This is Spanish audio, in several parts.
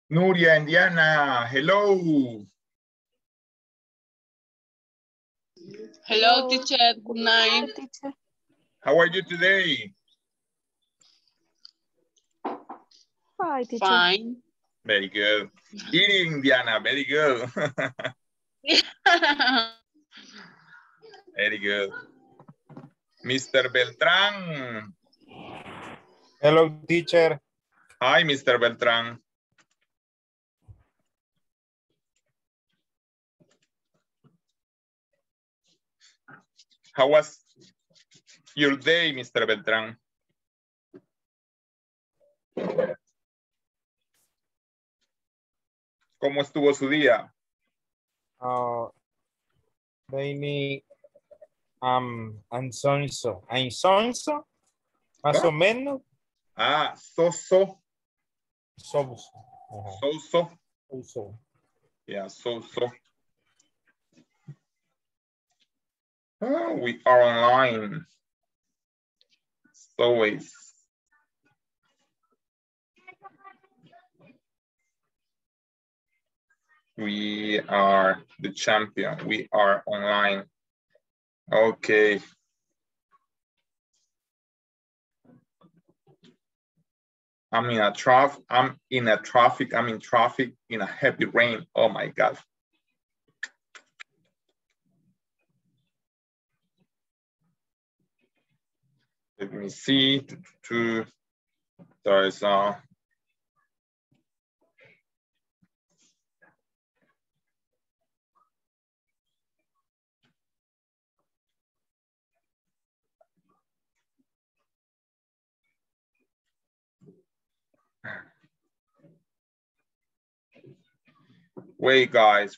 Nuria and Diana, hello. Hello, teacher. Good night. Hi, teacher. How are you today? Hi, teacher. Fine. Very good. Eating, Diana, very good. Very good. Mr. Beltran. Hello, teacher. Hi, Mr. Beltran. How was your day, Mr. Beltran? ¿Cómo estuvo su día? Daily, ansonso. Ansonso, más o menos. Ah, so-so. Somos. So-so. So. Yeah, so-so. Oh, we are online. As always. We are the champion. We are online. Okay. I'm in traffic, in traffic in a heavy rain. Oh my God. Let me see. There's wait guys.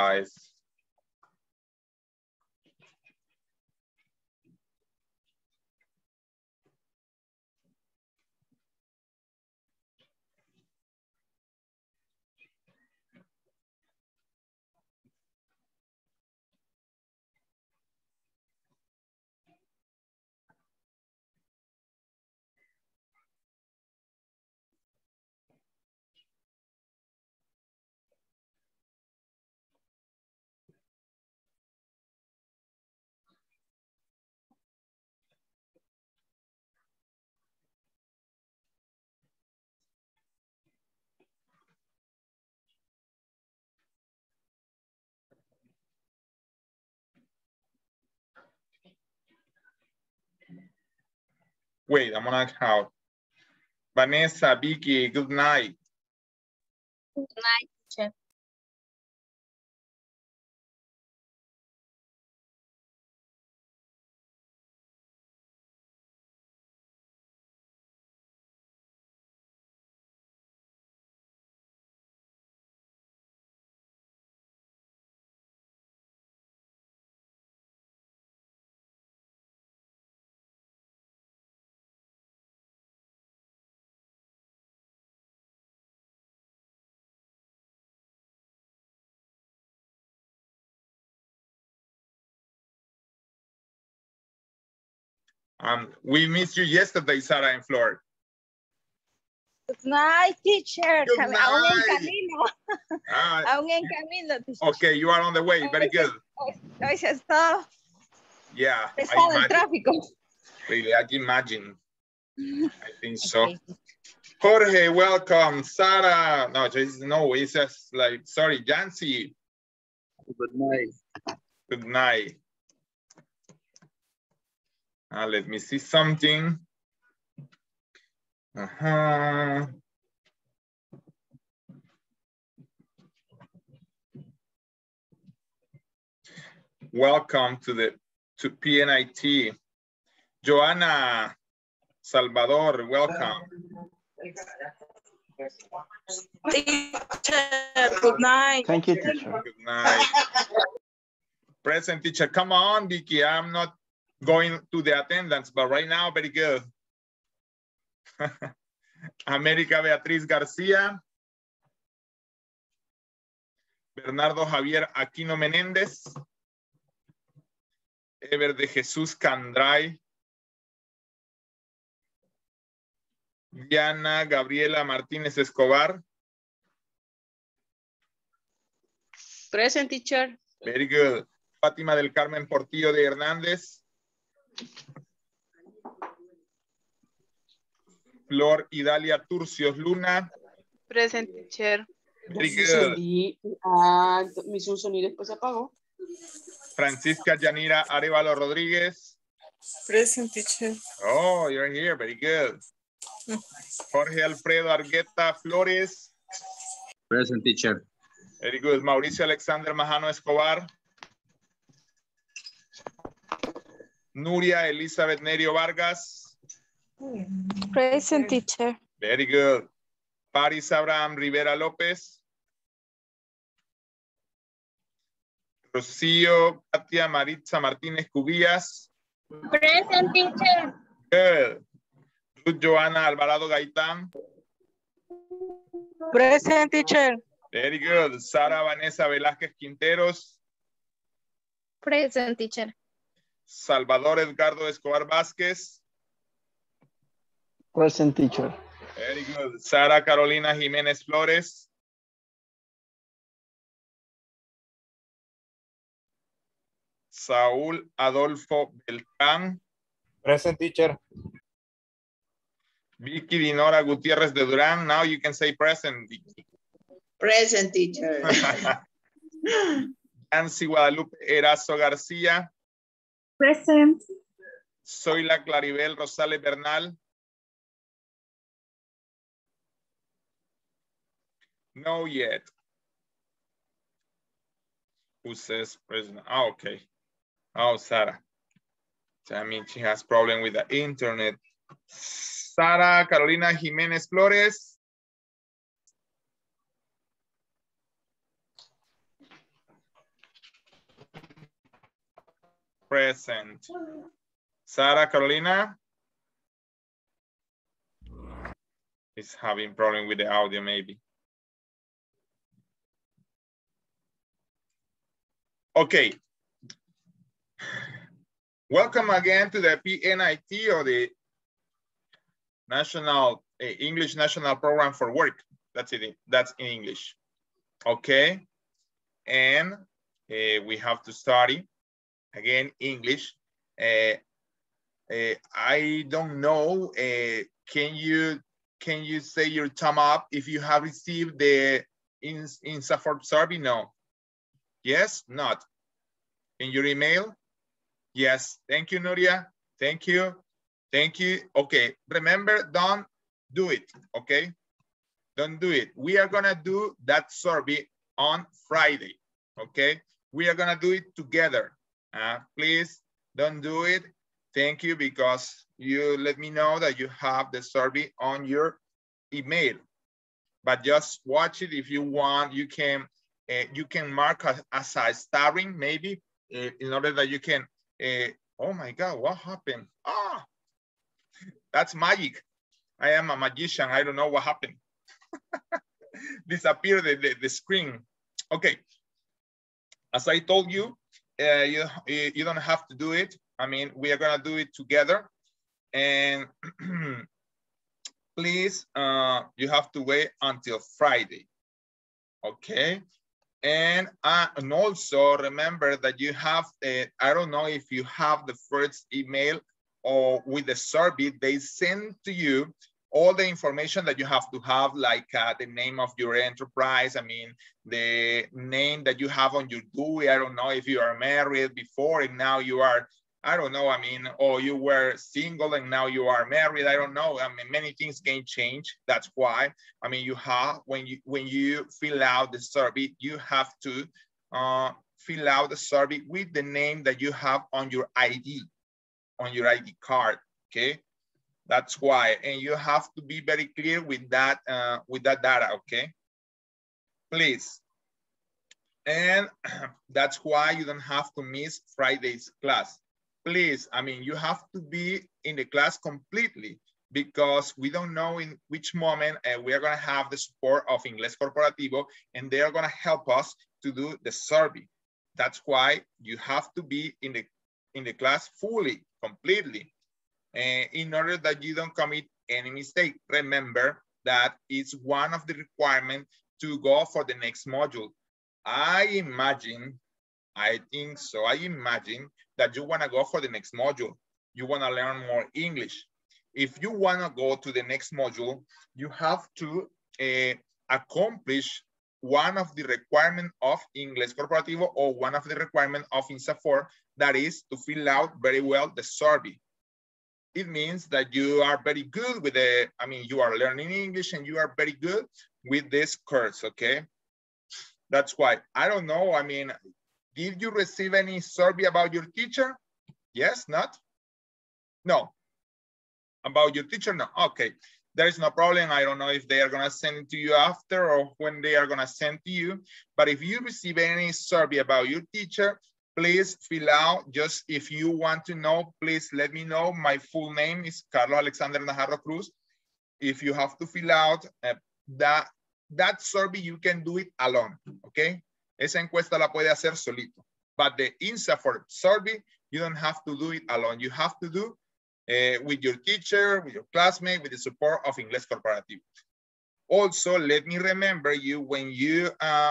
Wait, I'm gonna count. Vanessa, Vicky, good night. Good night, teacher. We missed you yesterday, Sarah and Flor. Good night, teacher. Good Aún en night. camino. Aún en camino, teacher. Okay, you are on the way. Very good. Hoy se está Yeah, pesado el tráfico. Really, I can imagine. I think so. Okay. Jorge, welcome. Sarah, no, it's just like, sorry, Jancy. Good night. Good night. Let me see something. Welcome to PNIT. Joanna Salvador, welcome. Teacher, good night. Thank you, teacher. Good night. Present teacher, come on, Vicky. I'm not going to the attendance, but right now, very good. América Beatriz García. Bernardo Javier Aquino Menéndez. Ever de Jesús Candray. Diana Gabriela Martínez Escobar. Present, teacher. Very good. Fátima del Carmen Portillo de Hernández. Flor Idalia Turcios Luna. Present, teacher. Very good. Me hizo un sonido y después se apagó. Francisca Yanira Arevalo Rodríguez. Present, teacher. Oh, you're here. Very good. Jorge Alfredo Argueta Flores. Present, teacher. Very good. Mauricio Alexander Majano Escobar. Nuria Elizabeth Nerio Vargas. Present, teacher. Very good. Paris Abraham Rivera López. Rocío Katia Maritza Martínez Cubillas. Present, teacher. Good. Ruth Joana Alvarado Gaitán. Present, teacher. Very good. Sara Vanessa Velázquez Quinteros. Present, teacher. Salvador Edgardo Escobar Vázquez. Present, teacher. Very good. Sara Carolina Jiménez Flores. Saúl Adolfo Beltrán. Present, teacher. Vicky Dinora Gutiérrez de Durán. Now you can say present, Vicky. Present, teacher. Nancy Guadalupe Erazo García. Present. Zoila Claribel Rosales Bernal. No yet. Who says present? Oh, okay. Oh, Sarah. So, I mean, she has problem with the internet. Sara Carolina Jiménez Flores. Present. Sara Carolina is having problem with the audio maybe. Okay. Welcome again to the PNIT, or the National English National Program for Work. That's it. That's in English. Okay. And we have to study again English. I don't know. Can you say your thumb up if you have received the INSAFORP survey? No. Yes, not. In your email? Yes. Thank you, Nuria. Thank you. Thank you. Okay. Remember, don't do it. Okay. Don't do it. We are going to do that survey on Friday. Okay. We are going to do it together. Please don't do it. Thank you, because you let me know that you have the survey on your email. But just watch it if you want. You can mark as a starring maybe in order that you can. Oh my God, what happened? Ah, that's magic. I am a magician. I don't know what happened. Disappeared the screen. Okay. As I told you, you don't have to do it. I mean, we are gonna do it together. And please, you have to wait until Friday. Okay. And also remember that you have, I don't know if you have the first email or with the survey, they send to you all the information that you have to have, like the name of your enterprise. I mean, the name that you have on your DUI. I don't know if you are married before and now you are, I don't know, I mean, or you were single and now you are married. I don't know. I mean, many things can change. That's why, I mean, you have, when you fill out the survey, you have to fill out the survey with the name that you have on your ID card, okay? That's why, and you have to be very clear with that data, okay? Please. And that's why you don't have to miss Friday's class. Please, I mean, you have to be in the class completely, because we don't know in which moment we are gonna have the support of Inglés Corporativo, and they are gonna help us to do the survey. That's why you have to be in the class fully, completely, in order that you don't commit any mistake. Remember that it's one of the requirements to go for the next module. I think so. I imagine that you want to go for the next module. You want to learn more English. If you want to go to the next module, you have to accomplish one of the requirements of Inglés Corporativo or one of the requirements of INSAFORP, that is to fill out very well the survey. It means that you are very good with you are learning English and you are very good with this course, okay? That's why, I don't know, did you receive any survey about your teacher? Yes, not? No. About your teacher? No. Okay. There is no problem. I don't know if they are going to send it to you after or when they are going to send to you. But if you receive any survey about your teacher, please fill out. Just if you want to know, please let me know. My full name is Carlos Alexander Najarro Cruz. If you have to fill out that survey, you can do it alone, okay? Esa encuesta la puede hacer solito. But the INSAFORP survey, you don't have to do it alone. You have to do with your teacher, with your classmate, with the support of Inglés Corporativo. Also, let me remember you when you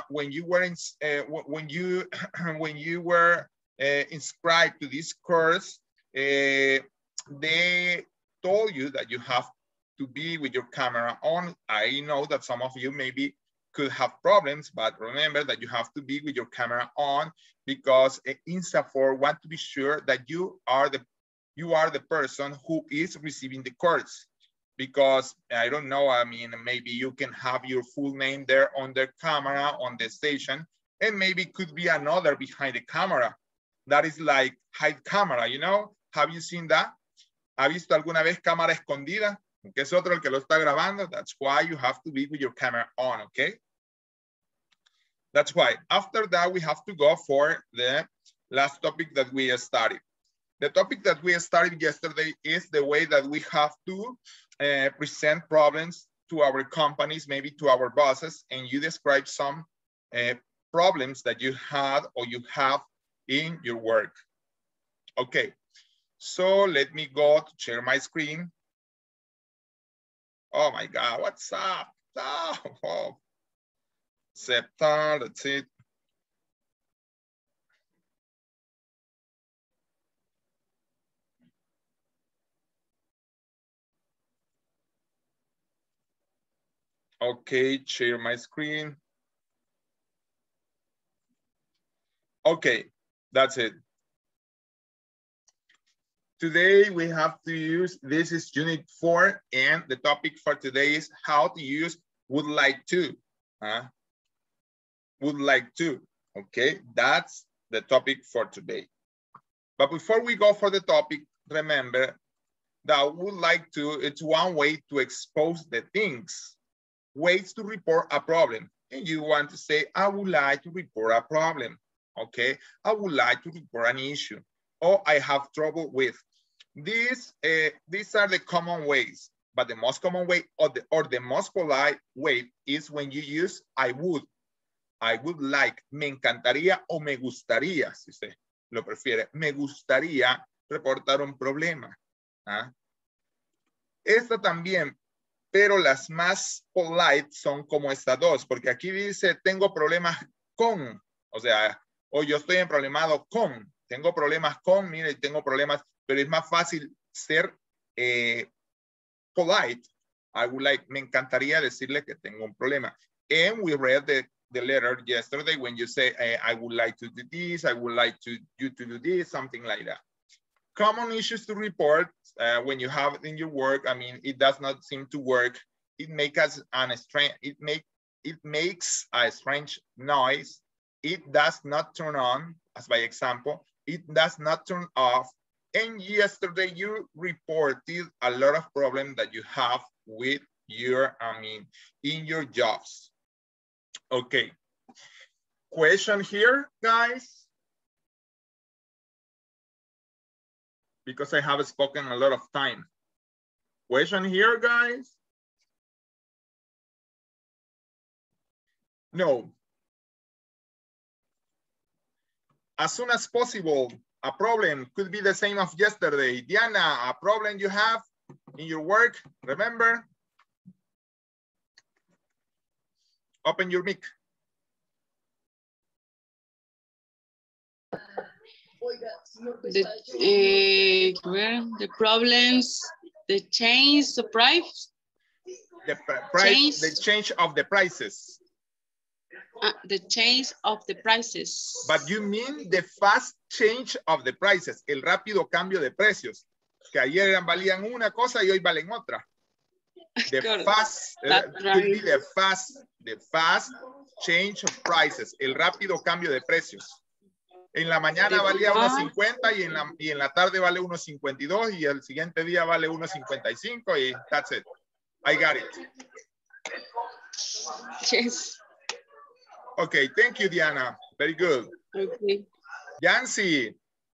were inscribed to this course, they told you that you have to be with your camera on. I know that some of you maybe could have problems, but remember that you have to be with your camera on because INSAFORP want to be sure that you are the person who is receiving the course. Because I don't know, maybe you can have your full name there on the camera, on the station, and maybe could be another behind the camera. That is like hide camera, you know? Have you seen that? ¿Ha visto alguna vez cámara escondida? Que es otro el que lo está grabando. That's why you have to be with your camera on, okay? That's why. After that, we have to go for the last topic that we studied. The topic that we started yesterday is the way that we have to present problems to our companies, maybe to our bosses, and you describe some problems that you had or you have in your work. Okay, so let me go to share my screen. Oh my God, what's up? Oh. September, that's it. Okay, share my screen. Okay, that's it. Today we have to use, this is unit 4, and the topic for today is how to use would like to. Would like to, okay? That's the topic for today. But before we go for the topic, remember that would like to, it's one way to expose the things. Ways to report a problem. And you want to say, I would like to report a problem, okay? I would like to report an issue, or I have trouble with. These are the common ways, but the most common way or the most polite way is when you use I would like, me encantaría o me gustaría, si usted lo prefiere, me gustaría reportar un problema. Esta también, pero las más polite son como estas dos, porque aquí dice, tengo problemas con, o sea, o yo estoy problemado con, tengo problemas con, mire, tengo problemas, pero es más fácil ser polite. I would like, me encantaría decirle que tengo un problema. And we read the letter yesterday when you say, I would like to do this, I would like you to do this, something like that. Common issues to report when you have it in your work. I mean, it does not seem to work. It makes a strange noise. It does not turn on, as by example. It does not turn off. And yesterday you reported a lot of problems that you have with your, in your jobs. Okay. Question here, guys? Because I have spoken a lot of time. Question here, guys? No. As soon as possible, a problem could be the same of yesterday. Diana, a problem you have in your work, remember? Open your mic. The problems, the change, the price. The price, Change. the change of the prices. The change of the prices. But you mean the fast change of the prices, el rápido cambio de precios, que ayer valían una cosa y hoy valen otra. The fast, could be the fast change of prices, el rápido cambio de precios. En la mañana valía 1.50 y en la tarde vale 1.52 y el siguiente día vale 1.55 y that's it. I got it. Yes. Okay, thank you, Diana. Very good. Okay. Yancy.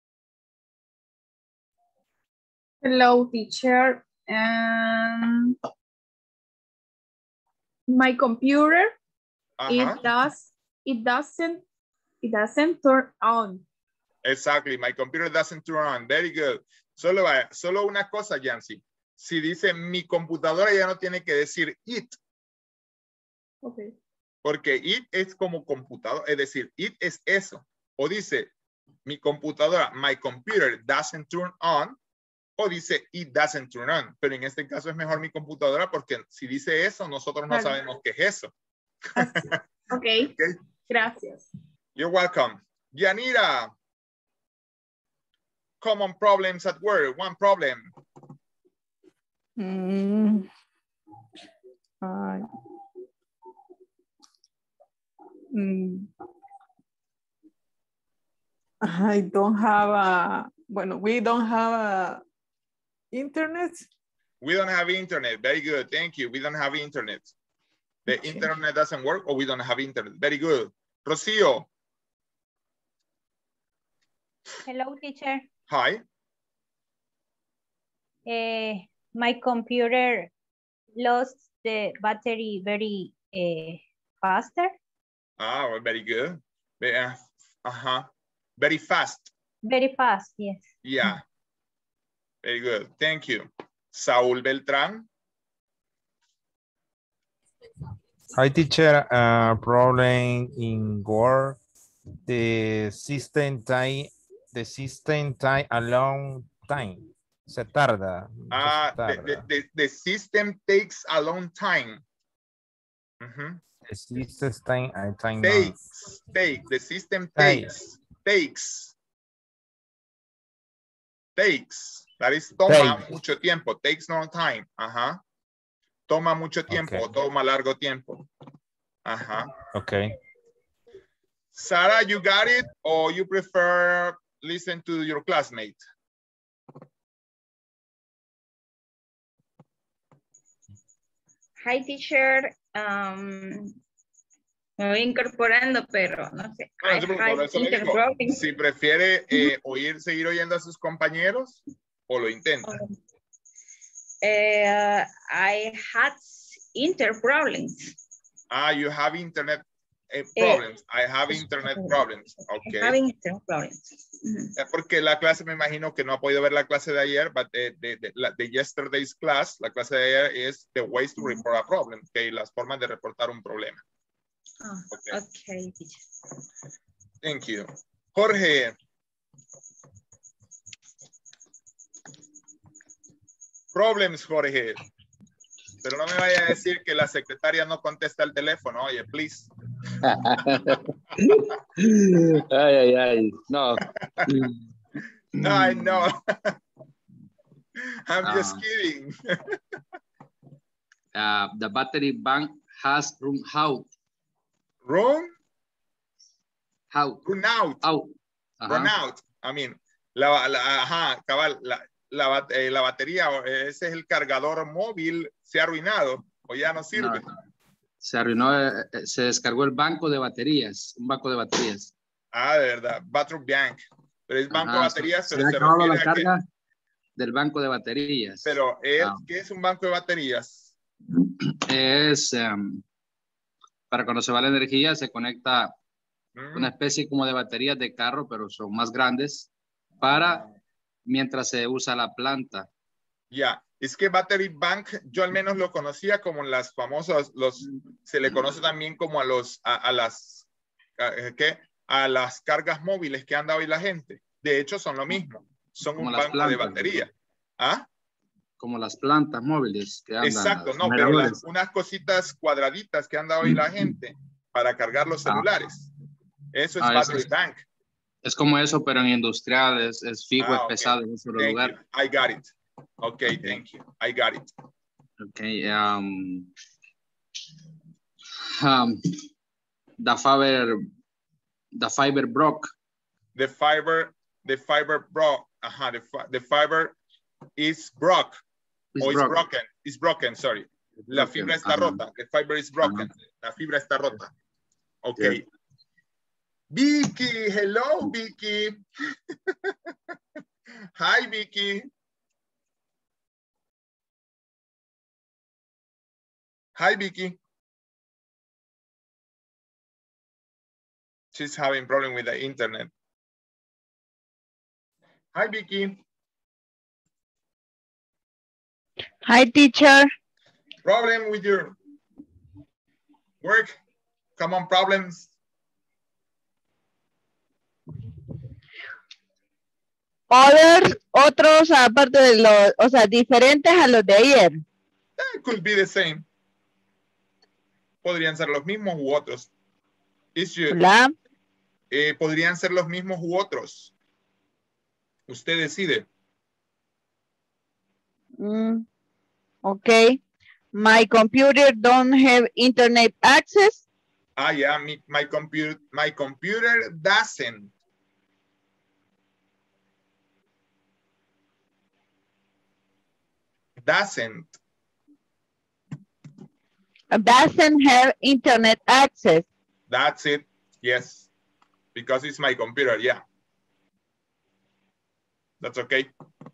Hello, teacher. My computer, it doesn't turn on. Exactly, my computer doesn't turn on. Very good. Solo una cosa, Yancy. Si dice mi computadora ya no tiene que decir it. Okay. Porque it es como computador, es decir, it es eso. O dice mi computadora, my computer doesn't turn on. O dice it doesn't turn on. Pero en este caso es mejor mi computadora porque si dice eso, nosotros no sabemos qué es eso. Okay. Okay. Gracias. You're welcome. Yanira. Common problems at work. One problem. I don't have we don't have internet. We don't have internet. Very good. Thank you. We don't have internet. The internet doesn't work or we don't have internet. Very good. Rocío. Hello, teacher. Hi. My computer lost the battery very faster. Ah, very good. Very fast. Very fast, yes. Yeah. Very good. Thank you. Saúl Beltrán. Hi, teacher. Problem in Word. The system time a long time. Se tarda. The system takes a long time. The system time The system takes. That is toma mucho tiempo. Takes no time. Toma mucho tiempo o toma largo tiempo. Okay. Sarah, you got it or you prefer listen to your classmate? Hi, teacher. Me voy incorporando, pero no sé. Si prefiere seguir oyendo a sus compañeros o lo intenta. I had internet problems. You have internet problems. I have internet problems. Okay. I have internet problems. Porque la clase me imagino que no ha podido ver la clase de ayer, but the yesterday's class, la clase de ayer es the ways to report a problem, okay, las formas de reportar un problema. Okay. Thank you. Jorge. Problems, Jorge. Pero no me vaya a decir que la secretaria no contesta el teléfono. Oye, please. Ay. No. I know. I'm just kidding. The battery bank has run out. Run? How? Run out. Out. Run out. I mean, cabal, la batería, ese es el cargador móvil, se ha arruinado o ya no sirve. No. Se arruinó, se descargó el banco de baterías, un banco de baterías. De verdad, battery bank. Pero es banco de baterías, pero se refiere la carga del banco de baterías. Pero, ¿qué es un banco de baterías? Es, para cuando se va la energía, se conecta una especie como de baterías de carro, pero son más grandes, para mientras se usa la planta. Ya, es que battery bank, yo al menos lo conocía como las famosas, se le conoce también como a a las cargas móviles que anda hoy la gente. De hecho, son lo mismo. Son Como un las banco de plantas, batería. ¿Ah? Como las plantas móviles que andan. Exacto, los no, pero generadores. unas cositas cuadraditas que anda hoy la gente para cargar los celulares. Eso es battery bank. Es como eso, pero en industrial es fijo, es okay. pesado en un solo Thank lugar. you. I got it. Okay, thank you. I got it. Okay. The fiber broke. The fiber broke. The fiber is broke. It's broken, sorry. La fibra está rota. The fiber is broken. La fibra está rota. Okay. Yeah. Vicky, hello, Vicky. Hi, Vicky. Hi, Vicky. She's having problem with the internet. Hi, Vicky. Hi, teacher. Problem with your work? Common problems? Otros aparte de los, o sea, diferentes a los de ayer. It could be the same. Podrían ser los mismos u otros. Hola. Podrían ser los mismos u otros. Usted decide. Okay. My computer don't have internet access. Yeah, my computer doesn't. Doesn't have internet access. That's it. Yes. Because it's my computer. Yeah. That's okay.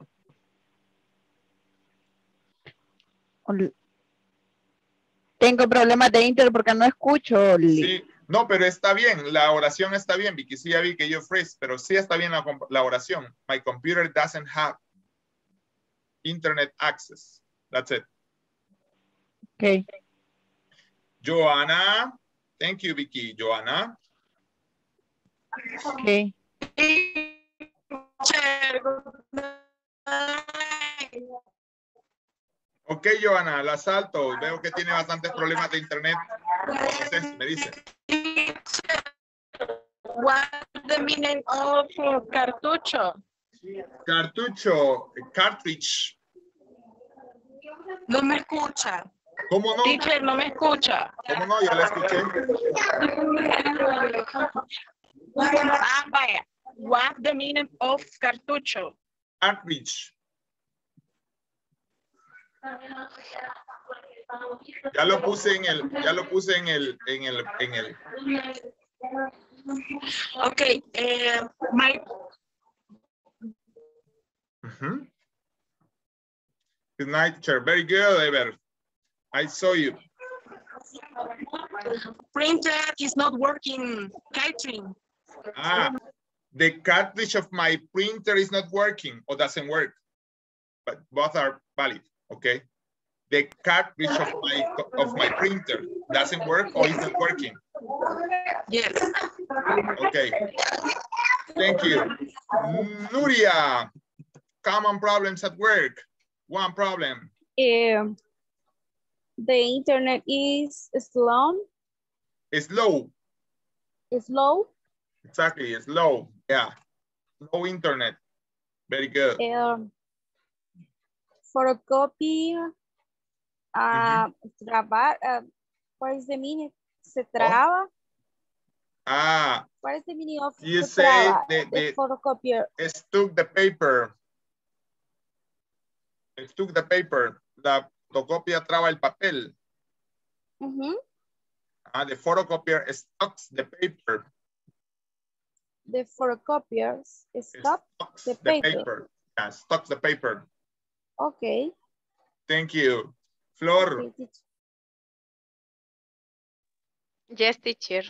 Tengo problemas de internet porque no escucho. Sí. No, pero está bien. La oración está bien, Vicky. Sí, ya vi que yo freeze, pero sí está bien la oración. My computer doesn't have internet access. That's it. Okay. Joanna. Thank you, Vicky. Joanna. Okay. Ok, Joana, la salto. Veo que tiene bastantes problemas de internet. Entonces, me dice. What's the meaning of cartucho? Cartucho, cartridge. No me escucha. ¿Cómo no? Teacher, no me escucha. ¿Cómo no? Ya la escuché. Vaya. What's the meaning of cartucho? Cartridge. Ya lo puse en el. Okay, my. Good night, teacher. Very good, Ever. I saw you. Printer is not working, Catherine. The cartridge of my printer is not working or doesn't work, but both are valid. Okay. The cartridge of my printer doesn't work or is not working. Yes. Okay. Thank you. Nuria, common problems at work. One problem. The internet is slow. Slow. Slow. Exactly, slow. Yeah. No internet. Very good. Photocopy. Trabar. What is the meaning? Se traba. What is the meaning of you say the photocopier? Stuck the paper. Stuck the paper. La fotocopia traba el papel. The photocopier stucks the paper. The photocopier stops the paper. Yeah, stucks the paper. Okay. Thank you. Flor. Okay, yes, teacher.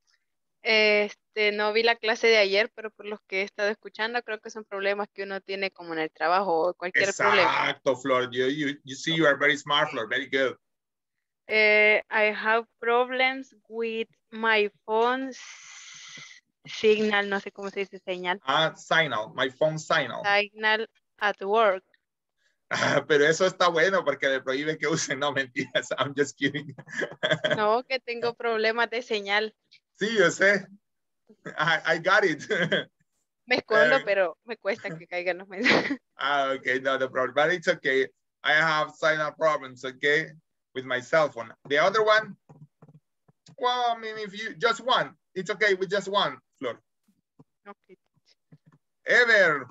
No vi la clase de ayer, pero por los que he estado escuchando, creo que son problemas que uno tiene como en el trabajo o cualquier problema. Exacto, Flor. You see, you are very smart, Flor. Very good. I have problems with my phone Signal, no sé cómo se dice señal. Signal, my phone signal. Signal at work. Pero eso está bueno porque le prohíbe que usen, no mentiras, I'm just kidding. No, que tengo problemas de señal. Sí, yo sé. I got it. Me escondo, pero me cuesta que caigan los mensajes. Okay, no problem, but it's okay. I have signal problems, okay, with my cell phone. The other one, well, I mean, if you just one, it's okay with just one, Flor. Okay. Ever.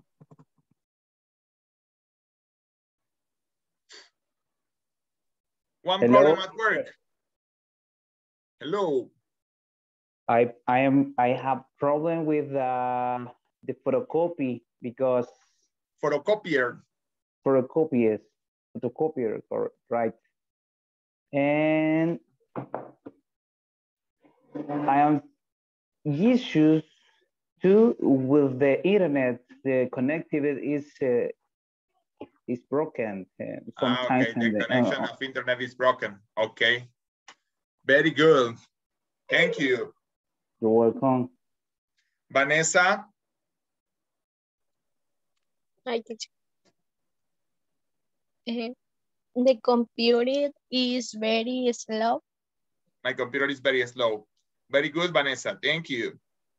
One Hello. problem at work. Hello. I have problem with the photocopy because photocopier, right? And I am issues too with the internet. The connectivity is broken sometimes. Okay, the connection of internet is broken. Okay, very good. Thank you. You're welcome. Vanessa. Hi, teacher. The computer is very slow. My computer is very slow. Very good, Vanessa. Thank you.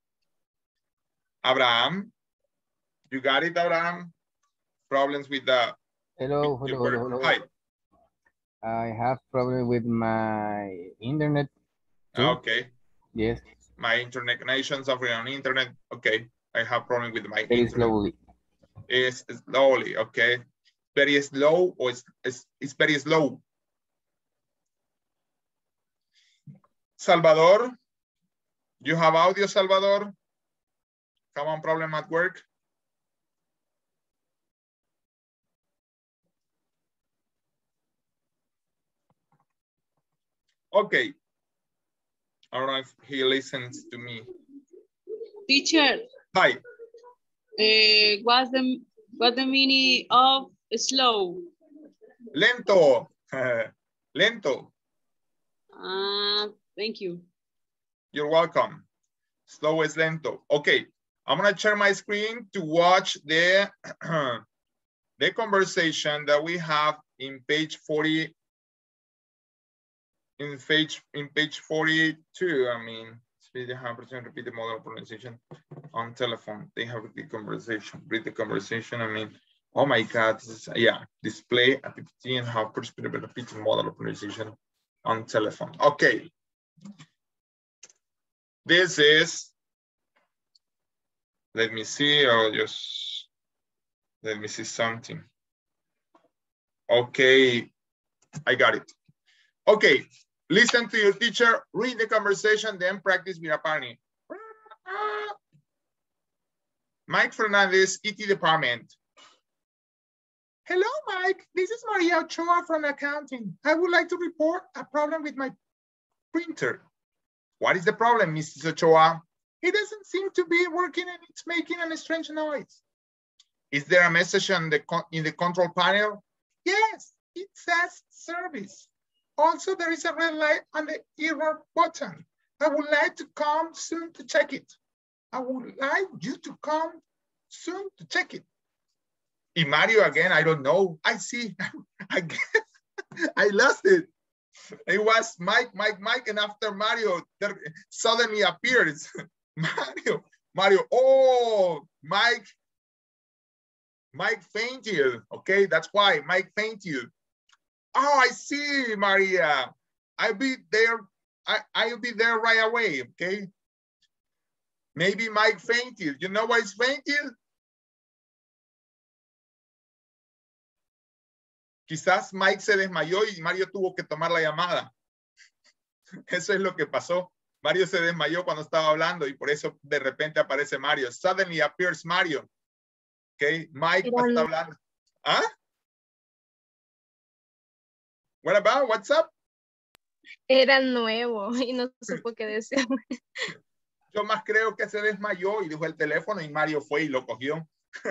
Abraham. You got it, Abraham? Problems with the... Hello. Hi. I have problem with my internet. Too. Okay. Yes. My internet connection suffering on internet. Okay. I have problem with my very internet. Slowly. It's slowly, okay. Very slow or it's very slow. Salvador, you have audio, Salvador? Common problem at work? Okay. I don't know if he listens to me. Teacher. Hi. What's the meaning of slow? Lento. Lento. Thank you. You're welcome. Slow is lento. Okay. I'm going to share my screen to watch the, the conversation that we have in page 40. In page 42, I mean, they have repeat the model pronunciation on telephone. They have the conversation. Read the conversation. I mean, oh my God, this is, yeah, display a PPT and have repeat model pronunciation on telephone. Okay. This is, let me see, or just, let me see something. Okay, I got it. Okay, listen to your teacher, read the conversation, then practice with a partner. Mike Fernandez, ET department. Hello, Mike. This is Maria Ochoa from accounting. I would like to report a problem with my printer. What is the problem, Mrs. Ochoa? It doesn't seem to be working and it's making a strange noise. Is there a message in the control panel? Yes, it says service. Also, there is a red light on the error button. I would like to come soon to check it. I would like you to come soon to check it. Y Mario again, I don't know. I see, again, I lost it. It was Mike, and after Mario, there suddenly appears. Mario, oh, Mike fainted. Okay, that's why Mike fainted. Oh, I see, Maria. I'll be there. I'll be there right away. Okay. Maybe Mike fainted. You know why he's fainted? Quizás Mike se desmayó y Mario tuvo que tomar la llamada. Eso es lo que pasó. Mario se desmayó cuando estaba hablando y por eso de repente aparece Mario. Suddenly appears Mario. Okay, Mike está hablando. ¿Ah? What about? What's up? Era nuevo y no supo qué decir. Yo más creo que se desmayó y dejó el teléfono y Mario fue y lo cogió.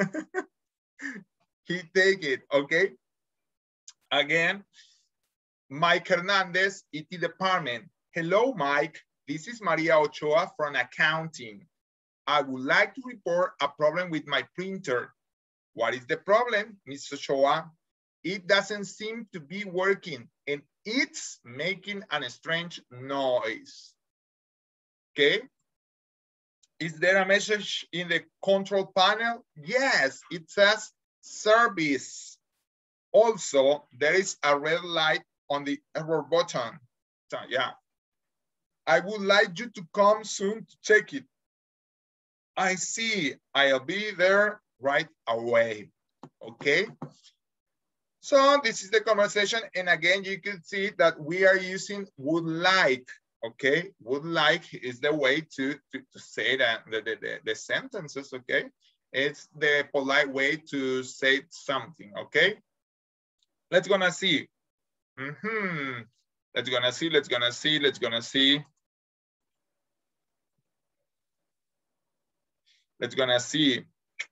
He take it, okay? Again, Mike Hernandez, ET department. Hello, Mike. This is Maria Ochoa from accounting. I would like to report a problem with my printer. What is the problem, Mr. Shoa? It doesn't seem to be working and it's making a strange noise. Okay. Is there a message in the control panel? Yes, it says service. Also, there is a red light on the error button. So, yeah. I would like you to come soon to check it. I see. I'll be there right away. Okay. So this is the conversation. And again, you can see that we are using would like. Okay. Would like is the way to say that the sentences. Okay. It's the polite way to say something. Okay. Let's gonna see. Let's gonna see. Let's gonna see.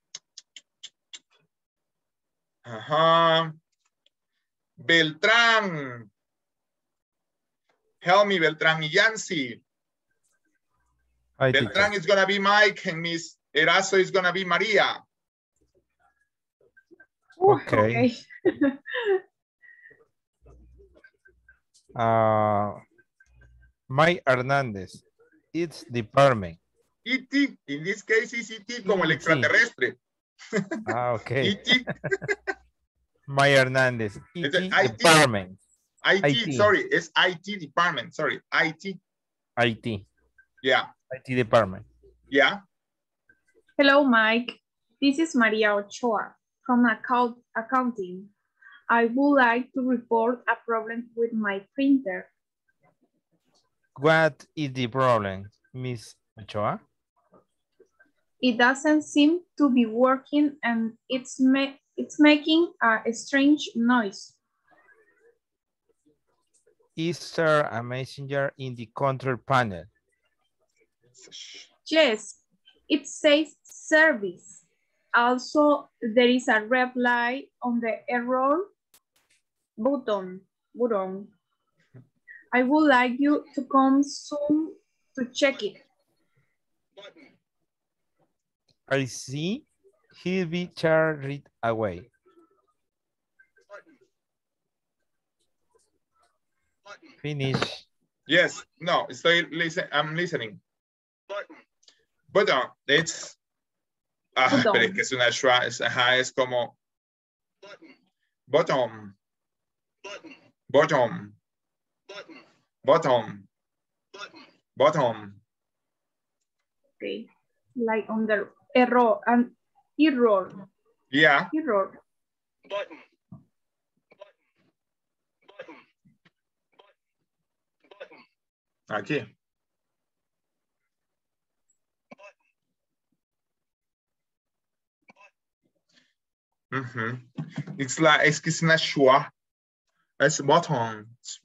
Beltrán. Help me, Beltrán y Yancy. Beltrán is gonna be Mike and Miss Eraso is gonna be Maria. Okay. Mike Hernandez. It's department. E.T. In this case is E.T. como el extraterrestre. Okay. E.T. Mike Hernandez. E.T. department. IT, sorry, it's IT department. Sorry, IT. IT. Yeah. IT department. Yeah. Hello, Mike. This is Maria Ochoa from accounting. I would like to report a problem with my printer. What is the problem, Miss Ochoa? It doesn't seem to be working and it's making a strange noise. Is there a messenger in the control panel? Yes, it says service. Also, there is a red light on the error button. I would like you to come soon to check it. I see. He'll be charged away. Finish. Yes. No. I'm listening. Button. It's. Pero es que es una schwa. Es como. Bottom. Okay. Like on the error and error. Yeah. Error. Aquí. It's like, es que es una schwa. It's button.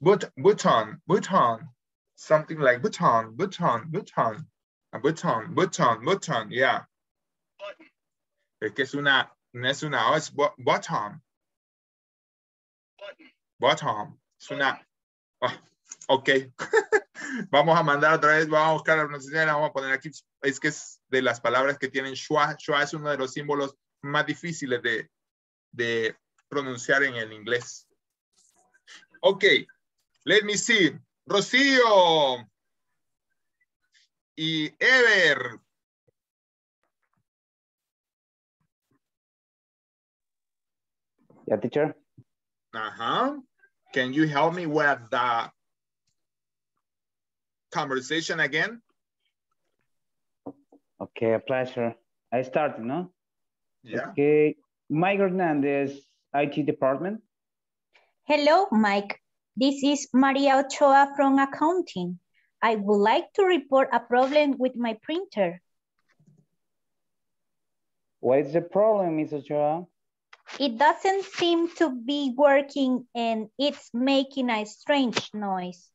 Something like button. Yeah. Es que es una, no es una O, es bottom. Es una, ok. Vamos a mandar otra vez, vamos a buscar la pronunciación, la vamos a poner aquí. Es que es de las palabras que tienen schwa. Schwa es uno de los símbolos más difíciles de pronunciar en el inglés. Ok, let me see. Rocío y Ever. Yeah, teacher. Can you help me with the conversation again? Okay, a pleasure. I start, no? Yeah. Okay, Mike Hernandez, IT department. Hello, Mike. This is Maria Ochoa from accounting. I would like to report a problem with my printer. What is the problem, Ms. Ochoa? It doesn't seem to be working and it's making a strange noise.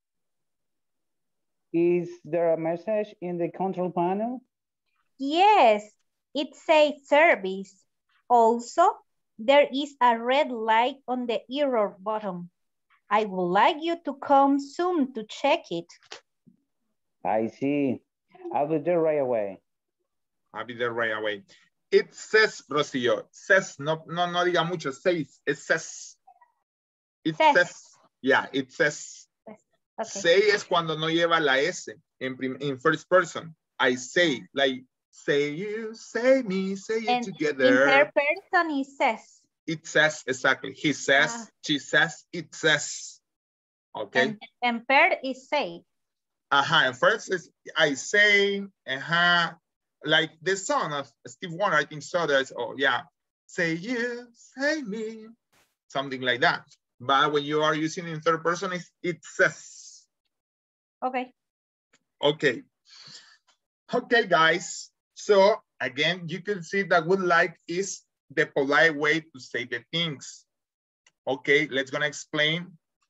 Is there a message in the control panel? Yes, it says service. Also, there is a red light on the error button. I would like you to come soon to check it. I see. I'll be there right away. I'll be there right away. It says, Rocío, says, no diga mucho, says, it says. It says. Yeah, it says. Okay. Say es cuando no lleva la S in first person. I say, like, say you, say me, say it together. In third person, it says. It says, exactly. He says, she says, it says. Okay. And third is say. And first is I say, like the song of Steve Wonder, I think so. There's, oh yeah, say you, say me, something like that. But when you are using in third person, it says. Okay. Okay. Okay, guys. So again, you can see that would like is the polite way to say the things. Okay, let's gonna explain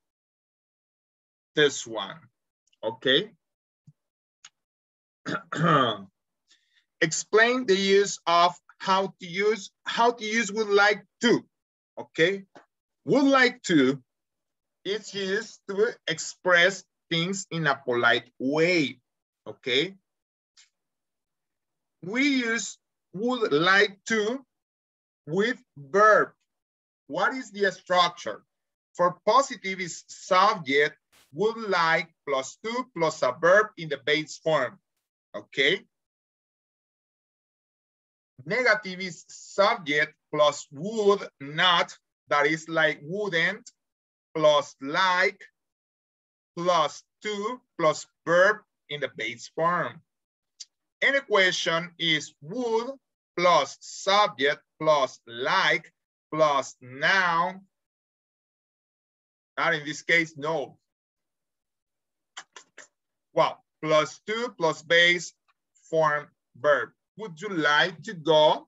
this one. Okay. Explain the use of how to use would like to. Okay. Would like to is used to express things in a polite way. Okay. We use would like to with verb. What is the structure? For positive is subject, would like plus to plus a verb in the base form. Okay. Negative is subject plus would not, that is like wouldn't, plus like, plus to, plus verb in the base form. And the question is would plus subject plus like plus noun. Not in this case, no. Well, plus to plus base form verb. Would you like to go?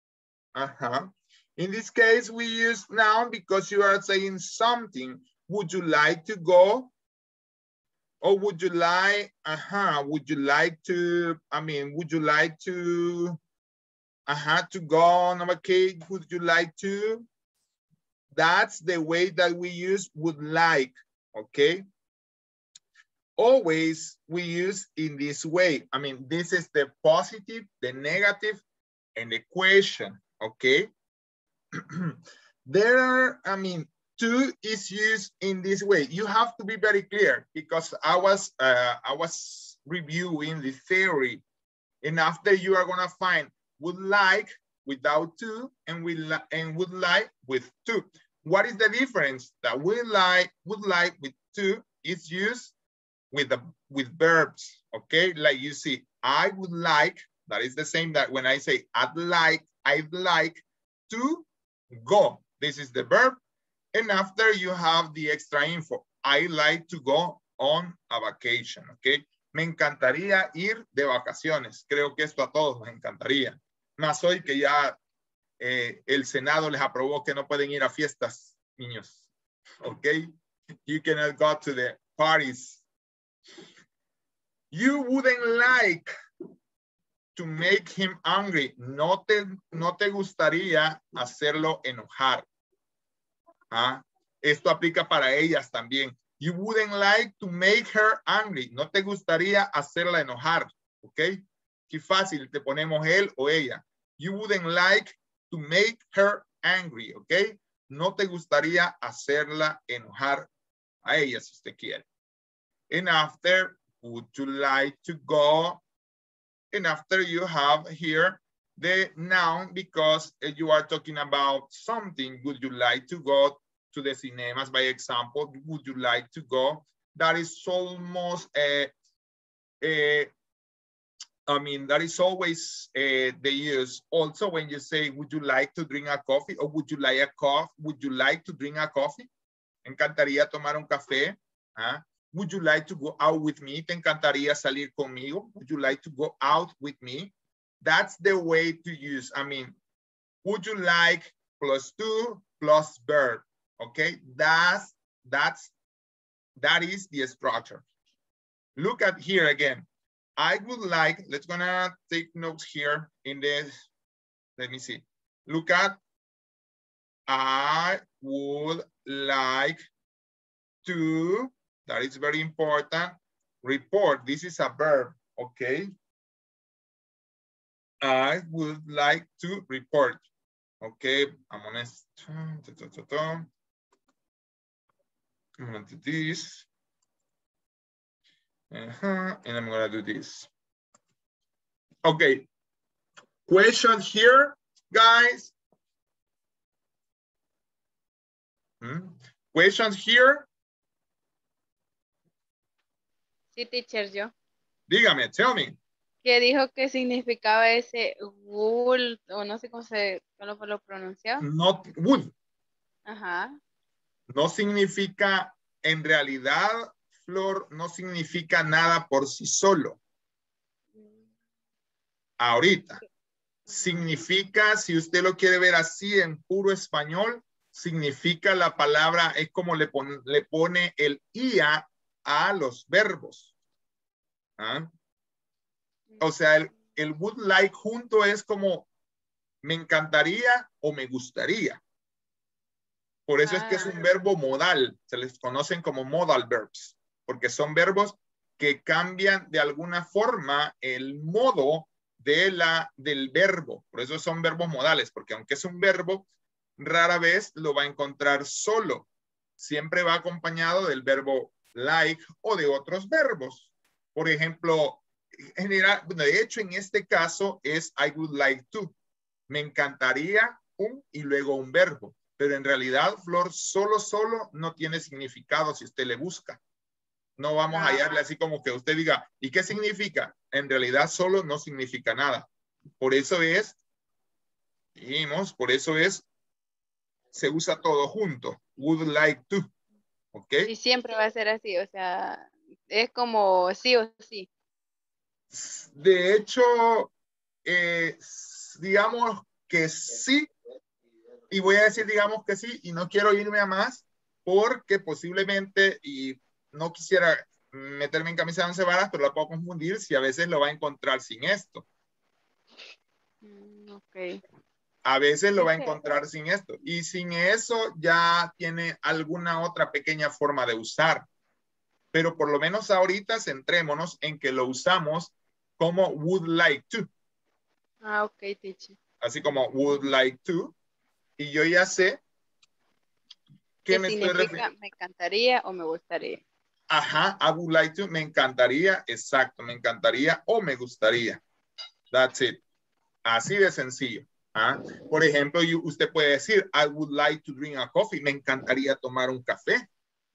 In this case, we use noun because you are saying something. Would you like to go? Or would you like, would you like to, would you like to, to go on a cake? Would you like to? That's the way that we use would like, okay? Always we use in this way. This is the positive, the negative, and the question, okay? There are, to is used in this way. You have to be very clear because I was reviewing the theory, and after you are gonna find would like without to and would like with to. What is the difference? That would like with to is used with verbs, okay? Like you see, I would like, that is the same that when I say I'd like to go. This is the verb. And after you have the extra info, I like to go on a vacation, okay? Me encantaría ir de vacaciones. Creo que esto a todos nos encantaría. Más hoy que ya el Senado les aprobó que no pueden ir a fiestas, niños, okay? You cannot go to the parties. You wouldn't like to make him angry. No te gustaría hacerlo enojar. Esto aplica para ellas también. You wouldn't like to make her angry. No te gustaría hacerla enojar. ¿Ok? Qué fácil, te ponemos él o ella. You wouldn't like to make her angry. ¿Ok? No te gustaría hacerla enojar a ella si usted quiere. And after, would you like to go? And after you have here the noun because you are talking about something. Would you like to go to the cinemas, by example? Would you like to go? That is almost that is always the use. Also, when you say, would you like to drink a coffee? Or would you like a coffee? Would you like to drink a coffee? ¿Encantaría tomar un café? Would you like to go out with me? ¿Te encantaría salir conmigo? Would you like to go out with me? That's the way to use. Would you like plus to plus verb. Okay, that is the structure. Look at here again. I would like, let's gonna take notes here in this. Let me see. Look at, I would like to, that is very important. Report, this is a verb, okay? I would like to report. Okay, I'm gonna do this. And I'm gonna do this. Okay, question here, guys. Questions here? Sí, teacher, yo. Dígame, tell me. Que dijo que significaba ese wool, o no sé cómo lo pronunciaba. Not would. Ajá. No significa, en realidad, Flor, no significa nada por sí solo. Ahorita. Significa, si usted lo quiere ver así en puro español, significa la palabra, es como le pone el IA a los verbos. ¿Ah? O sea, el would like junto es como me encantaría o me gustaría. Por eso es que es un verbo modal. Se les conocen como modal verbs, porque son verbos que cambian de alguna forma el modo del verbo. Por eso son verbos modales, porque aunque es un verbo, rara vez lo va a encontrar solo. Siempre va acompañado del verbo like o de otros verbos. Por ejemplo, general, de hecho en este caso es I would like to. Me encantaría y luego un verbo. Pero en realidad, Flor, solo no tiene significado si usted le busca. No vamos a hallarle así como que usted diga, ¿y qué significa? En realidad solo no significa nada. Por eso se usa todo junto. Would like to. ¿Ok? Y siempre va a ser así, o sea, es como sí o sí. De hecho, digamos que sí. Y voy a decir, digamos que sí, y no quiero irme a más, porque posiblemente, y no quisiera meterme en camisa de 11 varas, pero la puedo confundir si a veces lo va a encontrar sin esto. Ok. A veces lo va a encontrar sin esto. Y sin eso ya tiene alguna otra pequeña forma de usar. Pero por lo menos ahorita centrémonos en que lo usamos como would like to. Ah, ok, teacher. Así como would like to. Y yo ya sé ¿Qué significa me encantaría o me gustaría? Ajá, I would like to, me encantaría, exacto, me encantaría o me gustaría. That's it. Así de sencillo. ¿Ah? Por ejemplo, usted puede decir, I would like to drink a coffee. Me encantaría tomar un café.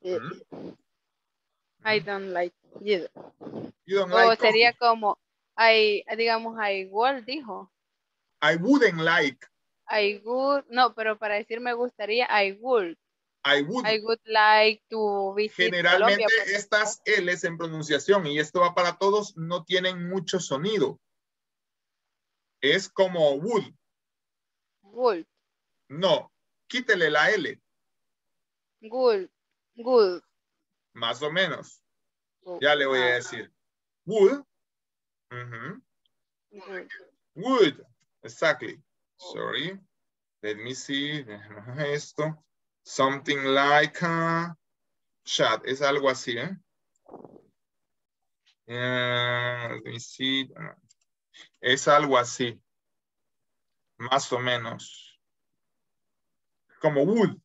I don't like either. You don't o like sería coffee. Como, digamos, I would, dijo. I wouldn't like. I would, no, pero para decir me gustaría, I would. I would like to visit Generalmente Colombia, estas L's en pronunciación, y esto va para todos, no tienen mucho sonido. Es como would. Would. No, quítele la L. Good. Más o menos. Ya le voy a decir. Would. Would. Exactly. Sorry. Let me see. Esto. Something like chat. Es algo así, ¿eh? Let me see. Es algo así. Más o menos. Como would.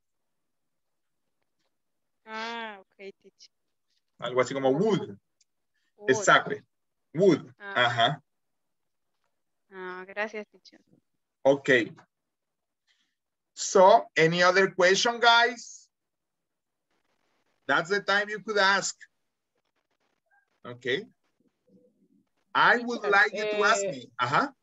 Ok, teacher. Algo así como would. Exactly. Would. Ajá. Gracias, teacher. Okay. So, any other question, guys? That's the time you could ask. Okay. I would like you to ask me. Ajá.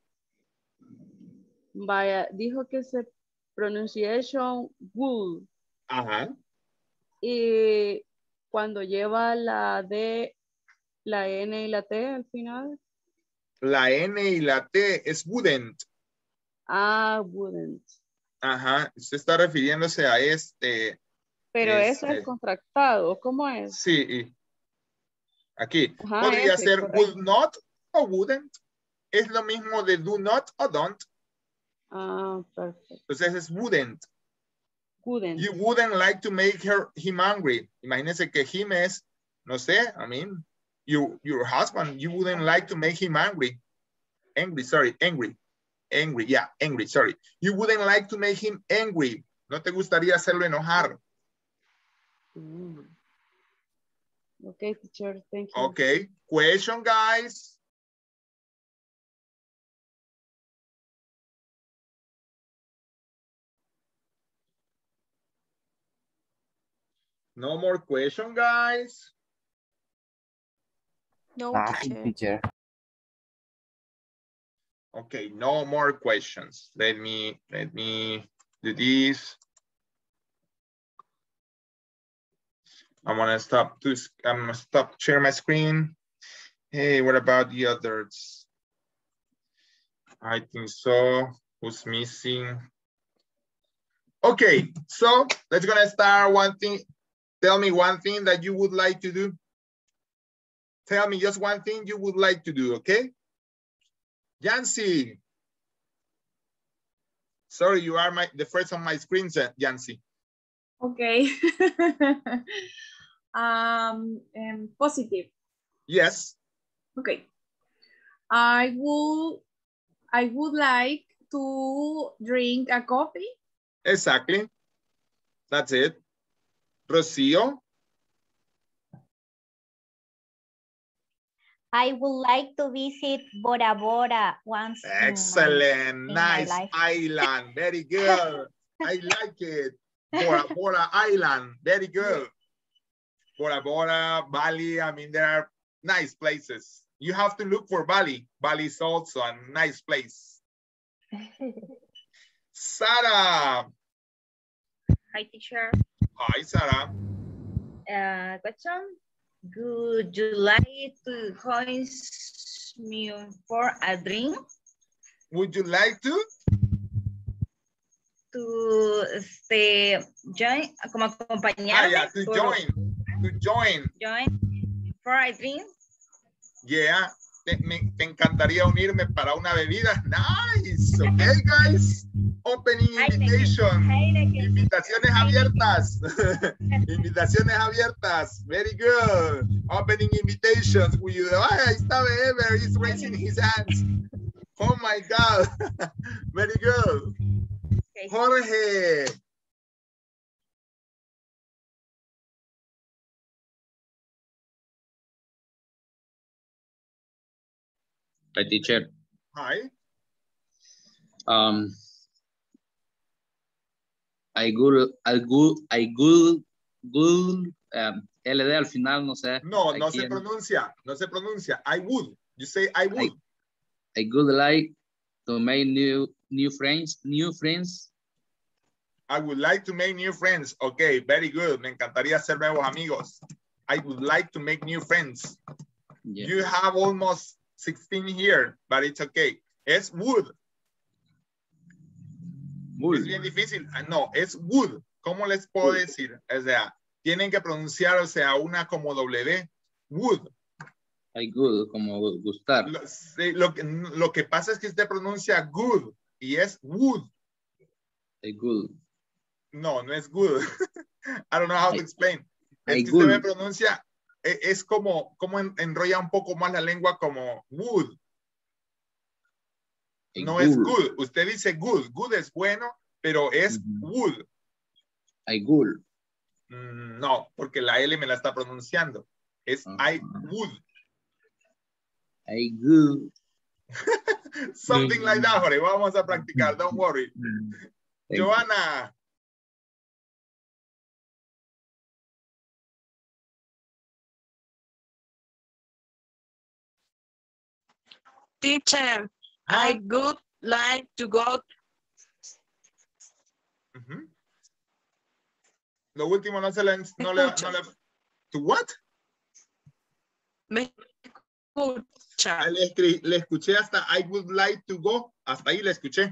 Vaya, dijo que se pronunciation would. Ajá. Y cuando lleva la D, la N y la T al final. La N y la T es wouldn't. Wouldn't. Ajá. Usted está refiriéndose a este. Pero ese es contractado. ¿Cómo es? Sí. Aquí. Ajá, podría ese, ser correcto. would not o wouldn't. Es lo mismo de do not o don't. Perfecto. Entonces es wouldn't. Wouldn't. You wouldn't like to make him angry. Imagínese que him es, no sé, I mean, your husband, you wouldn't like to make him angry. Angry. angry. Yeah, angry, sorry. You wouldn't like to make him angry. No te gustaría hacerlo enojar. Okay, teacher, thank you. Okay, question, guys. No more question, guys. No, teacher. Okay, no more questions. Let me do this. I'm gonna stop sharing my screen. Hey, what about the others? I think so. Who's missing? Okay, so let's gonna start one thing. Tell me one thing that you would like to do. Tell me just one thing you would like to do, okay? Yancy. Sorry, you are the first on my screen, Yancy. Okay. Positive. Yes. Okay. I would like to drink a coffee. Exactly. That's it. Rocio. I would like to visit Bora Bora once. Excellent. Nice island. Very good. I like it. Bora Bora Island. Very good. Bora Bora, Bali. I mean, there are nice places. You have to look for Bali. Bali is also a nice place. Sarah. Hi, teacher. Hi, Sarah. Question. Would you like to join me for a drink? Would you like to? To join, como acompañarme. Yeah, to join. To join. Join for a drink. Yeah, te encantaría unirme para una bebida. Nice. Okay, guys. Opening invitation. Invitaciones abiertas. Invitaciones abiertas. Very good. Opening invitations. Ahí está Ever. He's raising his hands. Oh my God. Very good. Okay. Jorge. Hi, teacher. Hi. I would, LD al final, no sé. No, no se pronuncia. No se pronuncia. I would. You say I would. I would like to make new friends. I would like to make new friends. Okay, very good. Me encantaría hacer nuevos amigos. I would like to make new friends. Yeah. You have almost 16 here, but it's okay. Es would. Es bien difícil. No, es would. ¿Cómo les puedo decir? O sea, tienen que pronunciar, o sea, una como W. Would. I good, como gustar. Lo que pasa es que usted pronuncia good y es would. I good. No, no es good. I don't know how to explain. Es que usted me pronuncia, es como enrolla un poco más la lengua como would. No es good. Usted dice good. Good es bueno, pero es would. I good. No, porque la L me la está pronunciando. Es I would. I good. Something like that, Jorge. Vamos a practicar. Don't worry. Joanna. Teacher, I would like to go. Lo último no le ¿To what? Me escucha. Le escuché hasta I would like to go. Hasta ahí le escuché.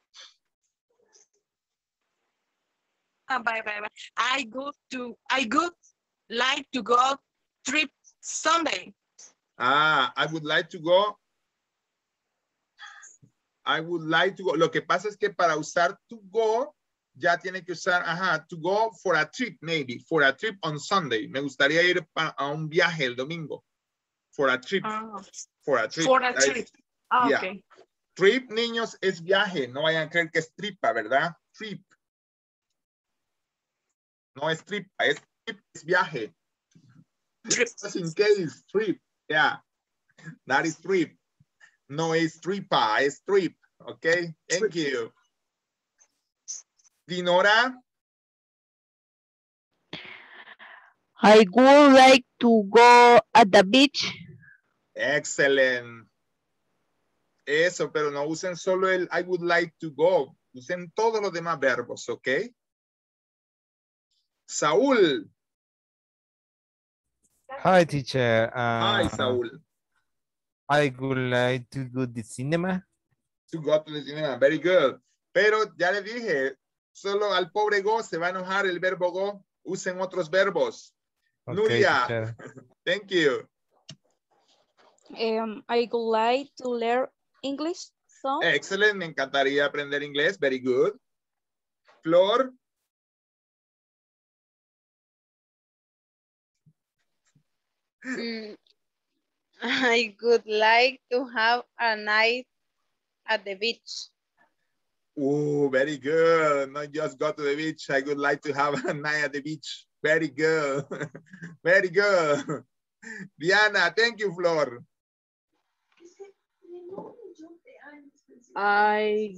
Bye. I would like to go trip Sunday. I would like to go. I would like to go. Lo que pasa es que para usar to go, ya tiene que usar, to go for a trip, maybe. For a trip on Sunday. Me gustaría ir a un viaje el domingo. For a trip. For a trip. For a trip. Yeah. Okay. Trip, niños, es viaje. No vayan a creer que es tripa, ¿verdad? Trip. No es tripa, es trip, es viaje. Just in case, trip. Yeah, that is trip. No es tripa, es trip. Okay, thank you. Dinora? I would like to go at the beach. Excellent. Eso, pero no usen solo el I would like to go. Usen todos los demás verbos, ¿ok? Saúl. Hi, teacher. Hi, Saúl. I would like to go to the cinema. To go to the cinema. Very good. Pero ya le dije, solo al pobre go se va a enojar el verbo go. Usen otros verbos. Okay, Nuria. teacher. Thank you. I would like to learn English. So, Excellent. Me encantaría aprender inglés. Very good. Flor. I would like to have a night at the beach. Oh, very good. Not just go to the beach. I would like to have a night at the beach. Very good. Very good. Diana, thank you, Flor. I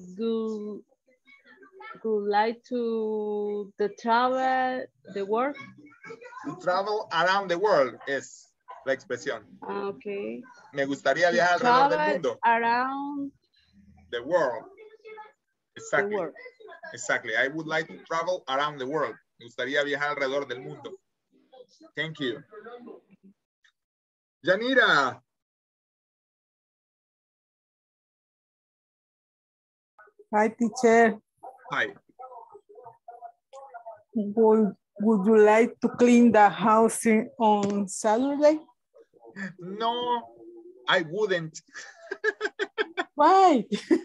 would like to travel the world. To travel around the world es la expresión. Okay. Me gustaría viajar alrededor del mundo. Around the world. Exactly. The world. Exactly. I would like to travel around the world. Me gustaría viajar alrededor del mundo. Thank you. Yanira. Hi, teacher. Hi. Would you like to clean the house on Saturday? No, I wouldn't. Why?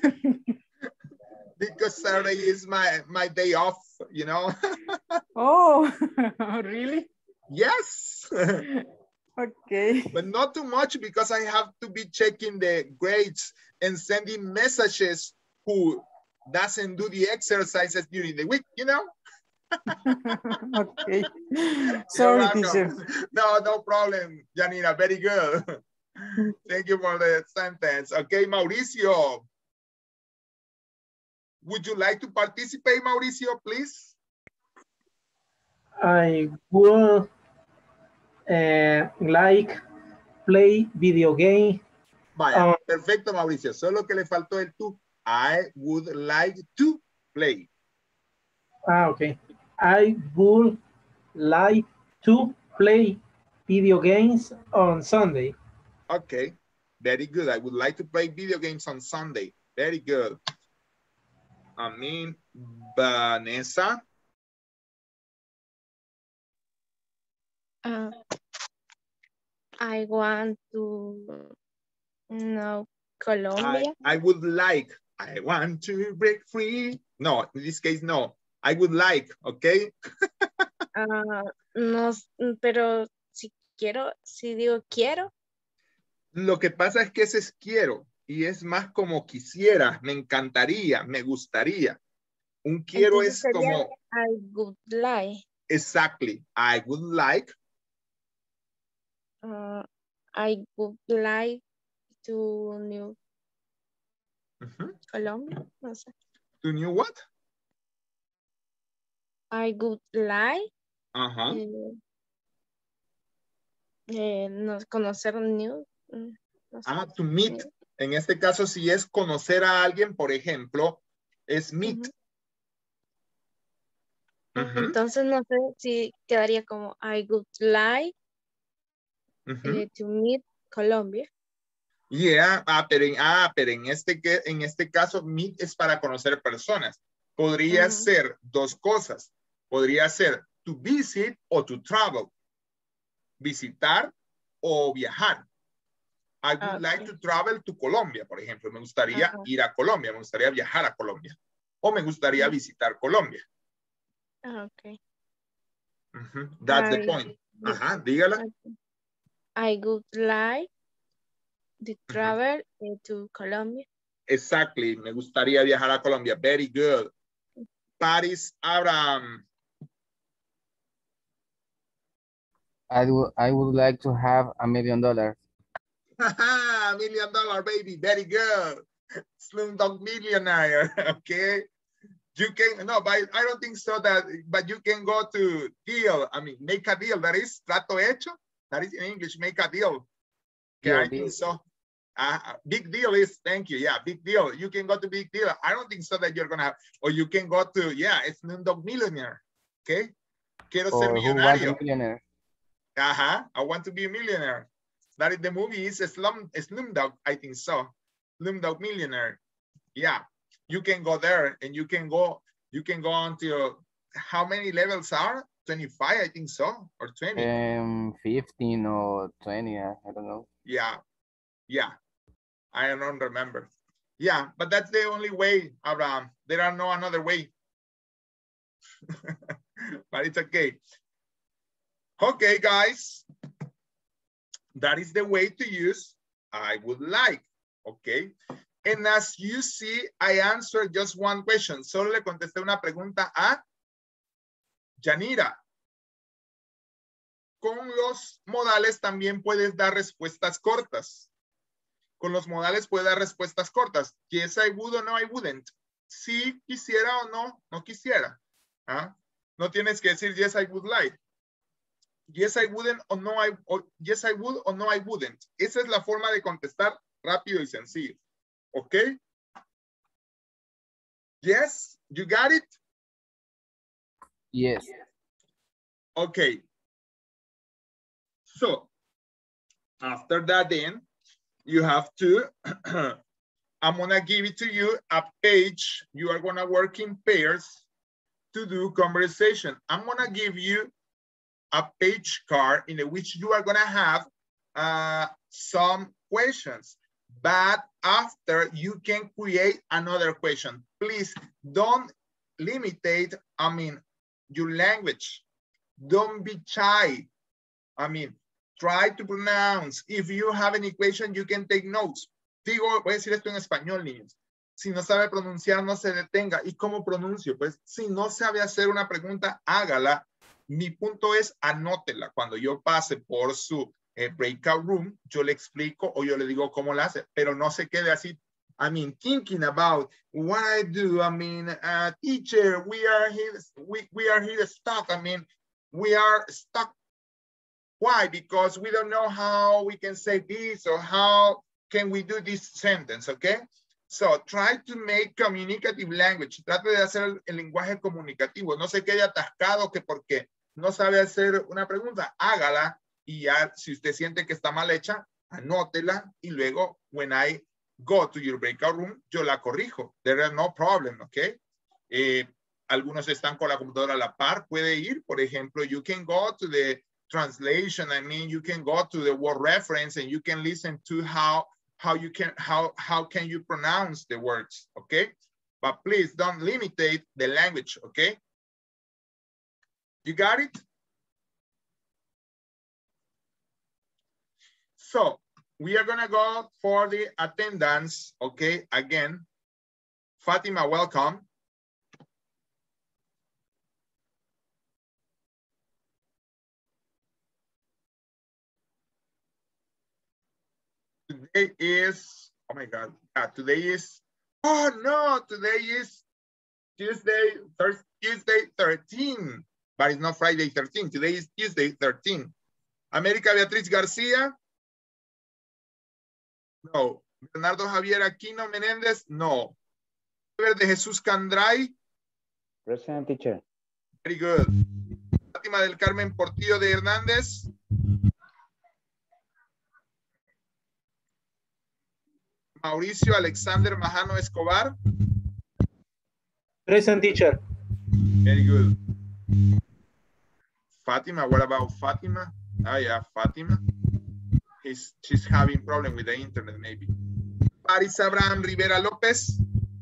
Because Saturday is my day off, you know. Oh, really? Yes. Okay. But not too much because I have to be checking the grades and sending messages who doesn't do the exercises during the week, you know. Okay. Sorry, teacher. No problem, Janina. Very good. Thank you for the sentence. Okay, Mauricio. Would you like to participate, Mauricio, please? I would like play video game. Vaya, perfecto, Mauricio. Solo que le faltó el tú. I would like to play. Okay. I would like to play video games on Sunday. Okay, very good. I would like to play video games on Sunday. Very good. Vanessa. I want to know Colombia. I would like. I want to break free. No, in this case, no. I would like, okay? No, pero si digo quiero. Lo que pasa es que ese es quiero y es más como quisiera, me encantaría, me gustaría. Un quiero Entonces es como... I would like. Exactly. I would like. I would like to know Colombia. No sé. To know what? I would like Ajá. no, conocer new. No sé. To meet. En este caso, si es conocer a alguien, por ejemplo, es meet. Entonces, no sé si quedaría como I would like to meet Colombia. Yeah, pero en este caso, meet es para conocer personas. Podría ser dos cosas. Podría ser to visit o to travel. Visitar o viajar. I would like to travel to Colombia, por ejemplo. Me gustaría ir a Colombia, me gustaría viajar a Colombia. O me gustaría visitar Colombia. Okay. That's the point. Dígala. I would like to travel to Colombia. Exactly. Me gustaría viajar a Colombia. Very good. Paris Abraham. I would like to have $1 million. $1 million, baby. Very good. Slumdog Millionaire. Okay. You can, no, but I don't think so that, but you can go to deal. I mean, make a deal. That is trato hecho. That is in English, make a deal. Okay, I think so. Big deal is, thank you. Yeah, big deal. You can go to big deal. I don't think so that you're going to have, or you can go to, yeah, it's Slumdog Millionaire. Okay. Quiero ser millonario. Millionaire? I want to be a millionaire. That is the movie is Slumdog, I think so. Slumdog Millionaire. Yeah. You can go there and you can go until how many levels are? 25, I think so, or 20. 15 or 20, I don't know. Yeah. Yeah. I don't remember. Yeah, but that's the only way, Abraham. There are no another way. But it's okay. Okay, guys. That is the way to use I would like. Okay. And as you see, I answered just one question. Solo le contesté una pregunta a Yanira. Con los modales también puedes dar respuestas cortas. Con los modales puedes dar respuestas cortas. Yes, I would o no, I wouldn't. Si quisiera o no, no quisiera. ¿Ah? No tienes que decir yes, I would like. Yes, I wouldn't o no, yes, I would o no, I wouldn't. Esa es la forma de contestar rápido y sencillo. Okay. Yes, you got it? Yes. Okay. So, after that then, you have to, I'm gonna give it to you a page. You are gonna work in pairs to do conversation. I'm gonna give you a page card in which you are gonna have some questions. But after you can create another question. Please don't limitate, your language. Don't be shy. Try to pronounce. If you have any question, you can take notes. Digo, voy a decir esto en español, niños. Si no sabe pronunciar, no se detenga. ¿Y cómo pronuncio? Pues si no sabe hacer una pregunta, hágala. Mi punto es, anótela. Cuando yo pase por su breakout room, yo le explico o yo le digo cómo la hace, pero no se quede así, thinking about what I do. Teacher, we are here stuck. We are stuck. Why? Because we don't know how we can say this or how can we do this sentence, okay? So try to make communicative language. Trate de hacer el lenguaje comunicativo. No se quede atascado que porque no sabe hacer una pregunta, hágala. Y ya, si usted siente que está mal hecha, anótela y luego, when I go to your breakout room, yo la corrijo. There is no problem, ¿ok? Algunos están con la computadora a la par, puede ir. Por ejemplo, you can go to the translation. You can go to the word reference and you can listen to how can you pronounce the words, ¿ok? But please don't limitate the language, ¿ok? You got it? So we are gonna go for the attendance, okay? Again, Fatima, welcome. Today is, oh my God, today is, oh no, today is Tuesday 13, but it's not Friday 13. Today is Tuesday 13. América Beatriz García. No. Bernardo Javier Aquino Menéndez, no. De Jesús Candray. Present, teacher. Very good. Fátima del Carmen Portillo de Hernández. Mauricio Alexander Majano Escobar. Present, teacher. Very good. Fatima, what about Fatima? Oh yeah, Fatima. She's having problem with the internet, maybe. Paris Abraham Rivera Lopez.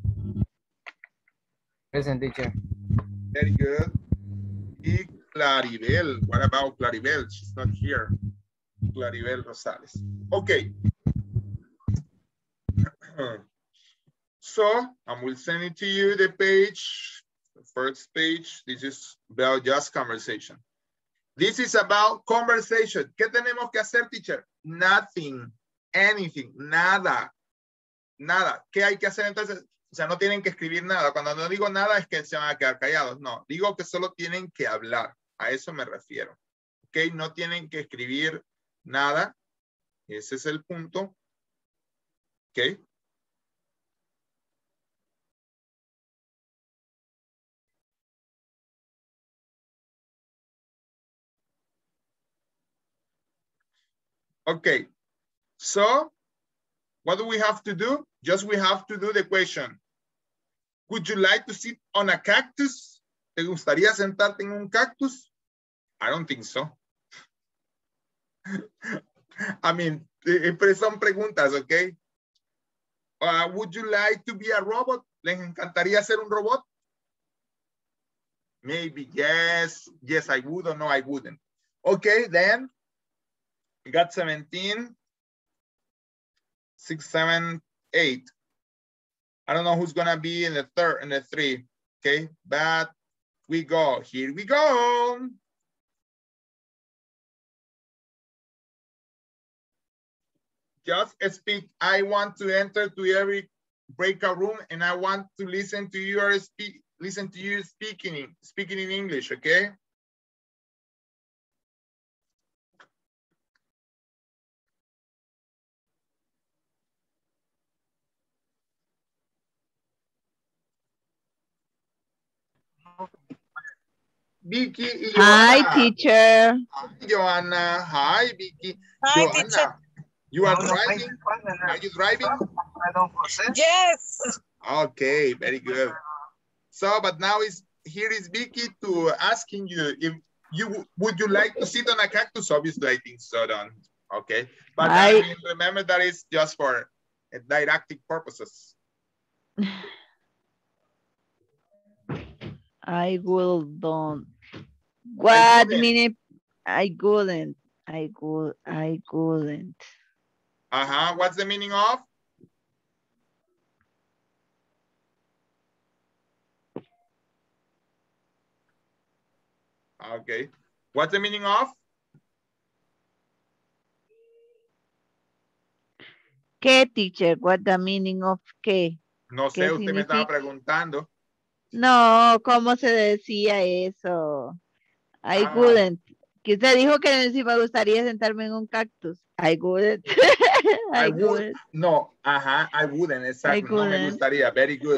Present, teacher. Very good. Y Claribel. What about Claribel? She's not here. Claribel Rosales. Okay. So I will send it to you, the page, the first page. This is about just conversation. This is about conversation. ¿Qué tenemos que hacer, teacher? Nothing, anything, nada, nada. ¿Qué hay que hacer entonces? O sea, no tienen que escribir nada. Cuando no digo nada es que se van a quedar callados. No, digo que solo tienen que hablar. A eso me refiero. ¿Ok? No tienen que escribir nada. Ese es el punto. ¿Ok? Okay, so what do we have to do? Just we have to do the question. Would you like to sit on a cactus? ¿Te gustaría sentarte en un cactus? I don't think so. I mean, pero son preguntas, okay? Would you like to be a robot? ¿Les encantaría ser un robot? Maybe yes. Yes, I would, or no, I wouldn't. Okay, then. We got 17, 6, 7, 8. I don't know who's gonna be in the third and the 3. Okay, but we go. Here we go. Just speak. I want to enter to every breakout room, and I want to listen to your speaking in English. Okay. Vicky y Joanna. Hi, teacher. Hi, Joanna. Hi, Vicky. Hi, Joanna, teacher. you are driving? Are you driving? Yes. Okay, very good. So, but now here is Vicky to asking you if would you like to sit on a cactus? Obviously, I think so. Don't. Okay, but I mean, remember that is just for didactic purposes. I will don't. What minute? I couldn't. I couldn't. What's the meaning of? Okay. What's the meaning of? ¿Qué, teacher? What the meaning of qué? No sé, usted me estaba preguntando. No, ¿cómo se decía eso? I wouldn't. Que usted dijo que si me gustaría sentarme en un cactus. I wouldn't. I would. No, I wouldn't, exacto. No me gustaría. Very good.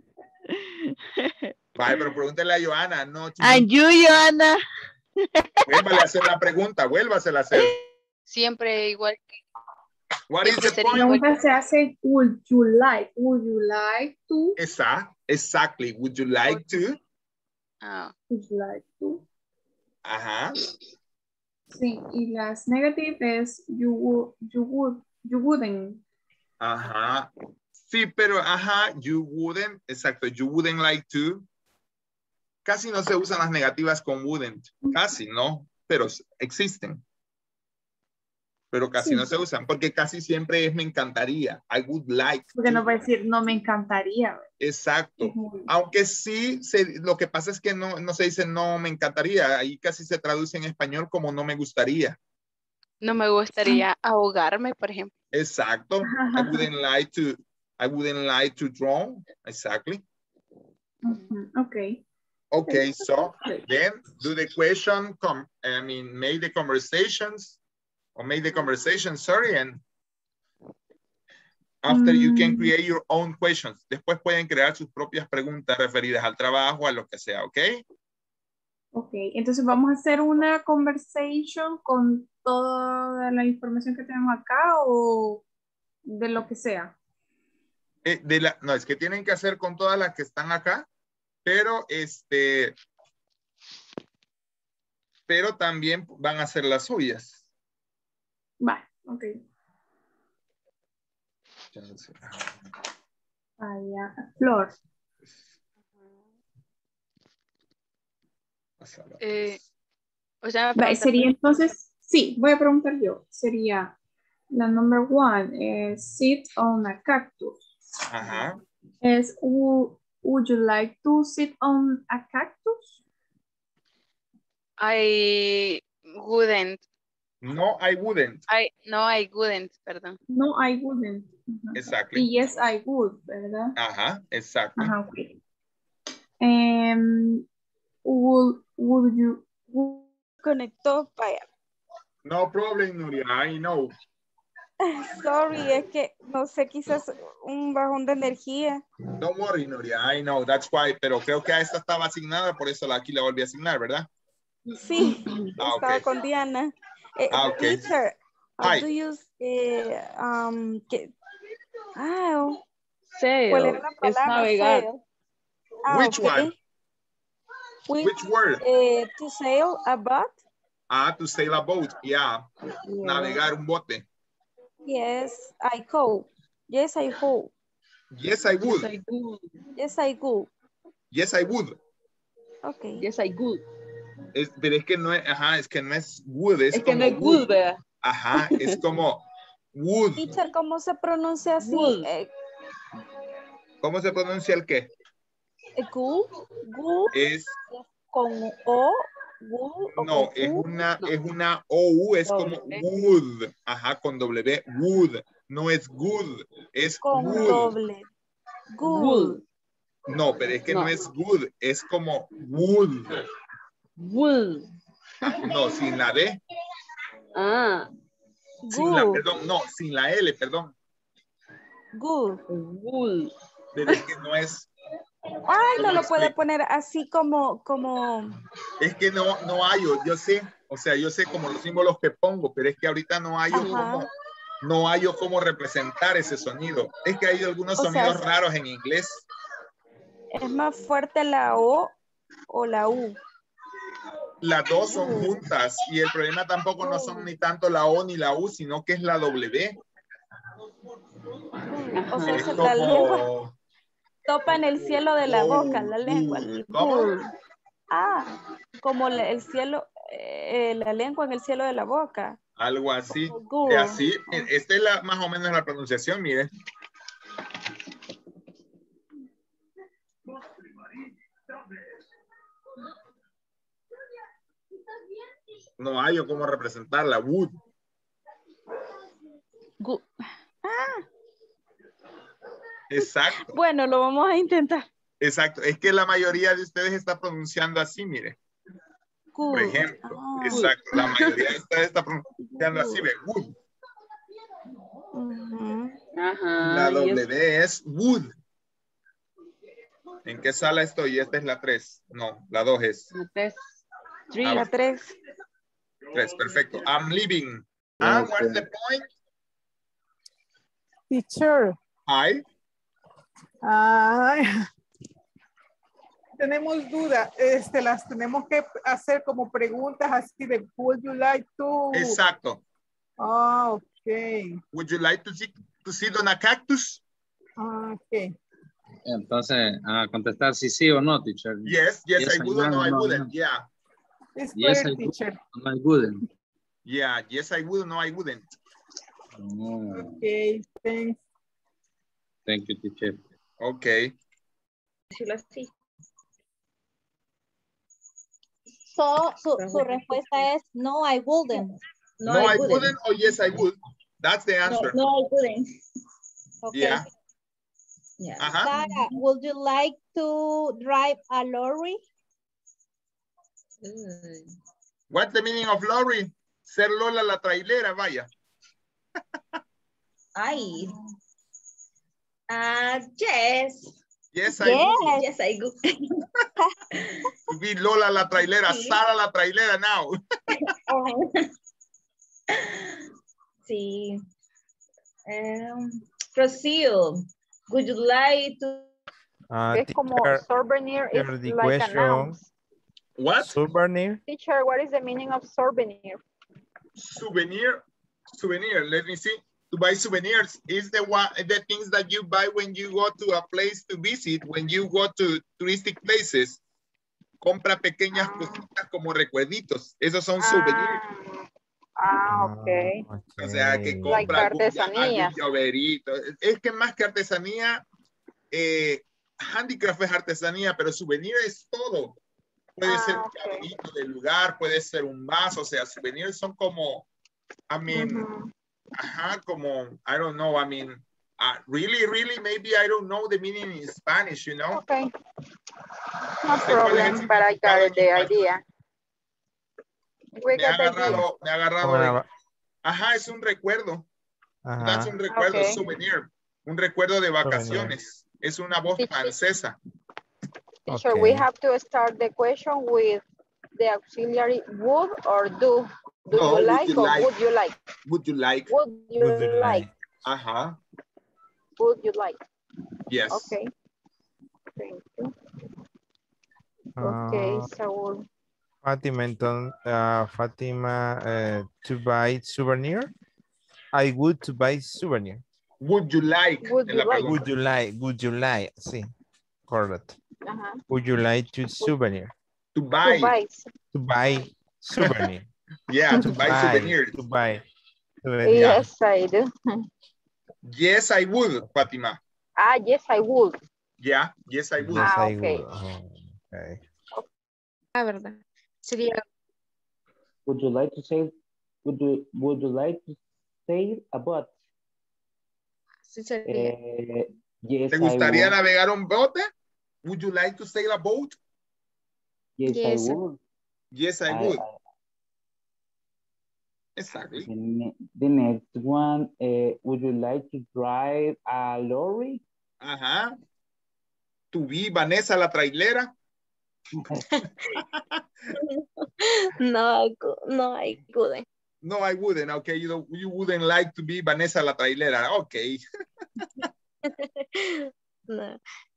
Vale, pero pregúntele a Johanna. No, and you, Johanna. Vuélvale a hacer la pregunta, vuélvasela a hacer. Siempre igual. What is the point? La pregunta se hace, would you like to? Exactly. Would you like to? Would you like to? Ajá. Sí, y las negative es you wouldn't. Ajá. Sí, pero you wouldn't, exacto, you wouldn't like to. Casi no se usan las negativas con wouldn't, casi no, pero existen. Pero casi no se usan, porque casi siempre es me encantaría. I would like. Porque no puede decir no me encantaría. Exacto. Aunque sí, lo que pasa es que no se dice no me encantaría. Ahí casi se traduce en español como no me gustaría. No me gustaría ahogarme, por ejemplo. Exacto. I wouldn't like to drown. Exactly. Okay. Okay, so then do the question, make the conversations. Or make the conversation, sorry, and after you can create your own questions. Después pueden crear sus propias preguntas referidas al trabajo, a lo que sea, ¿ok? Ok, entonces vamos a hacer una conversation con toda la información que tenemos acá o de lo que sea. No, es que tienen que hacer con todas las que están acá, pero pero también van a hacer las suyas. Vale, ok. Flor. O sea, sería entonces, sí, voy a preguntar yo. Sería la number 1, sit on a cactus. Is would you like to sit on a cactus? I wouldn't. No, I wouldn't. I wouldn't, perdón. No, I wouldn't. Exactly. Y yes, I would, ¿verdad? Ajá, exactly. Ajá, ok. Would you Conectó, vaya. No problem, Nuria, I know. Sorry, es que no sé, quizás un bajón de energía. Don't worry, Nuria, I know, that's why, pero creo que a esta estaba asignada, por eso aquí la volví a asignar, ¿verdad? Sí, Ah, estaba ok. con Diana. Ah, ok. Teacher, how Hi. do you ¿cuál Sail era la es palabra? navegar. Sail. Which okay. one? Which word? To sail a boat? To sail a boat, yeah. Navegar un bote. Yes, I could. Yes, I could. Yes, I would. Yes, I could. Yes, I would. Okay. Yes, I could. Pero es que no es, es que no es would, es Es como que no es good, ¿verdad? Ajá, es como would. Teacher, ¿cómo se pronuncia así? Would. ¿Cómo se pronuncia el qué? Good. Es, con O, good, o no, con es U. es una OU, es como would. Ajá, con W, would. No es good, es Con would. doble. Good. No, pero es que no, No. es good, es como would. Would. No, sin la D. Sin la, Good. perdón, no, sin la L, perdón. Good. Would. Pero es que no es. Ay, no lo puede poner así como. Es que no hay, yo sé, o sea, yo sé como los símbolos que pongo, pero es que ahorita no hay cómo representar ese sonido. Es que hay algunos sonidos raros en inglés. ¿Es más fuerte la O o la U? Las dos son juntas y el problema tampoco no son ni tanto la O ni la U, sino que es la W. O sea, es la como... lengua topa en el cielo de la boca, la lengua. ¿Cómo? Como el cielo, la lengua en el cielo de la boca. Algo así. Y así, esta es más o menos la pronunciación, mire. No hay cómo representarla. Wood. Exacto. Bueno, lo vamos a intentar. Exacto. Es que la mayoría de ustedes está pronunciando así, mire. Por ejemplo. Exacto. La mayoría de ustedes está pronunciando así, ve. Wood. La W es wood. ¿En qué sala estoy? Esta es la 3. No, la 2 es. La 3. 3, perfecto. I'm leaving. What's the point? Teacher. Hi. Tenemos duda. Las tenemos que hacer como preguntas así de would you like to? Exacto. Okay. Would you like to sit on a cactus? Okay. Entonces, a contestar si sí o no, teacher. Yes, I would or no, I wouldn't. Yeah. It's yes, clear, teacher. No, I wouldn't. Yeah, yes, I would, no, I wouldn't. Oh. Okay, thanks. Thank you, teacher. Okay. So, su respuesta es no, I wouldn't. No, I wouldn't or yes, I would. That's the answer. No, I wouldn't. Okay. Yeah. Sarah, would you like to drive a lorry? What's the meaning of lorry? Ser Lola la trailera, vaya. Ay. Yes. Yes, I would. Yes, I would. To be Lola la trailera, Sara la trailera now. Sí. Rocio, would you like to? Es como souvenir is like a noun. What? Souvenir. Teacher, what is the meaning of souvenir? Souvenir. Let me see. To buy souvenirs is the things that you buy when you go to a place to visit, when you go to touristic places. Compra pequeñas cositas como recuerditos. Esos son souvenirs. Okay. O sea, que compra like artesanía. algún llaverito. Es que más que artesanía, handicraft es artesanía, pero souvenir es todo. Puede ser un llaverito del lugar, puede ser un vaso, o sea, souvenirs son como, I mean, como, I don't know, I mean, really, maybe I don't know the meaning in Spanish, you know? Okay. No problem, but I got the idea. Me ha agarrado. Ajá, es un recuerdo. Es un recuerdo, souvenir. Un recuerdo de vacaciones. Es una voz francesa. Teacher, we have to start the question with the auxiliary would or do. Do you like or would you like? Would you like? Would you like? Ajá. Would you like? Yes. Okay. Thank you. Okay, Saul. Fatima, to buy souvenir. I would to buy souvenir. Would you like? Would you like? Sí, correct. Would you like to souvenir? To buy. To buy souvenir. Yeah, to buy souvenirs. To buy. Yes, I do. Yes, I would, Fatima. Yes, I would. Yeah, yes, I would. Yes, I okay. would. Oh, okay. ¿Verdad? Sería. Would you like to say? Would you like to sail a boat? Sí, sería. Yes, ¿Te gustaría navegar un bote? Would you like to sail a boat? Yes, I would. Yes, I would. Exactly. The next one, would you like to drive a lorry? Ajá. To be Vanessa la trailera. No, I couldn't. No, I wouldn't. Okay, you wouldn't like to be Vanessa la trailera. Okay. No.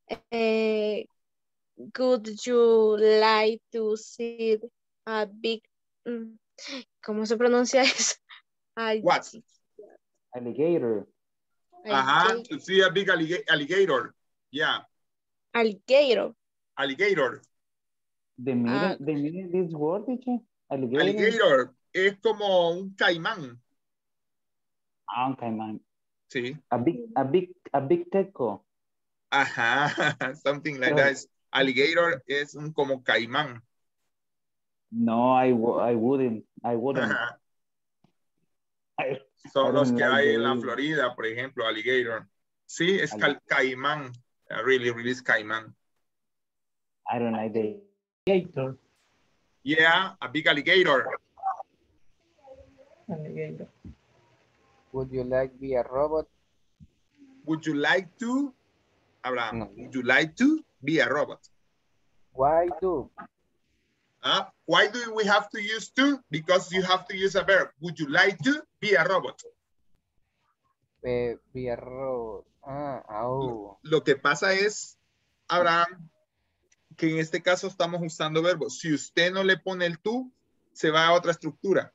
Could you like to see a big, ¿cómo se pronuncia eso? What? Alligator. Ajá, to see a big alligator. Yeah. Alligator. Alligator. The meaning of this word, teacher? Alligator es como un caimán. Un caimán. Sí. A big teco. Ajá, something like that. Alligator es un como caimán. No, I wouldn't. Ajá. Son los que hay en la Florida, por ejemplo, alligator. Sí, es caimán. Really is caimán. I don't like the alligator. Yeah, a big alligator. Alligator. Would you like to be a robot? Would you like to, Abraham, no. Would you like to be a robot? Why do? Why do we have to use to? Because you have to use a verb. Would you like to be a robot? Be a robot. Lo que pasa es, Abraham, que en este caso estamos usando verbos. Si usted no le pone el tú, se va a otra estructura.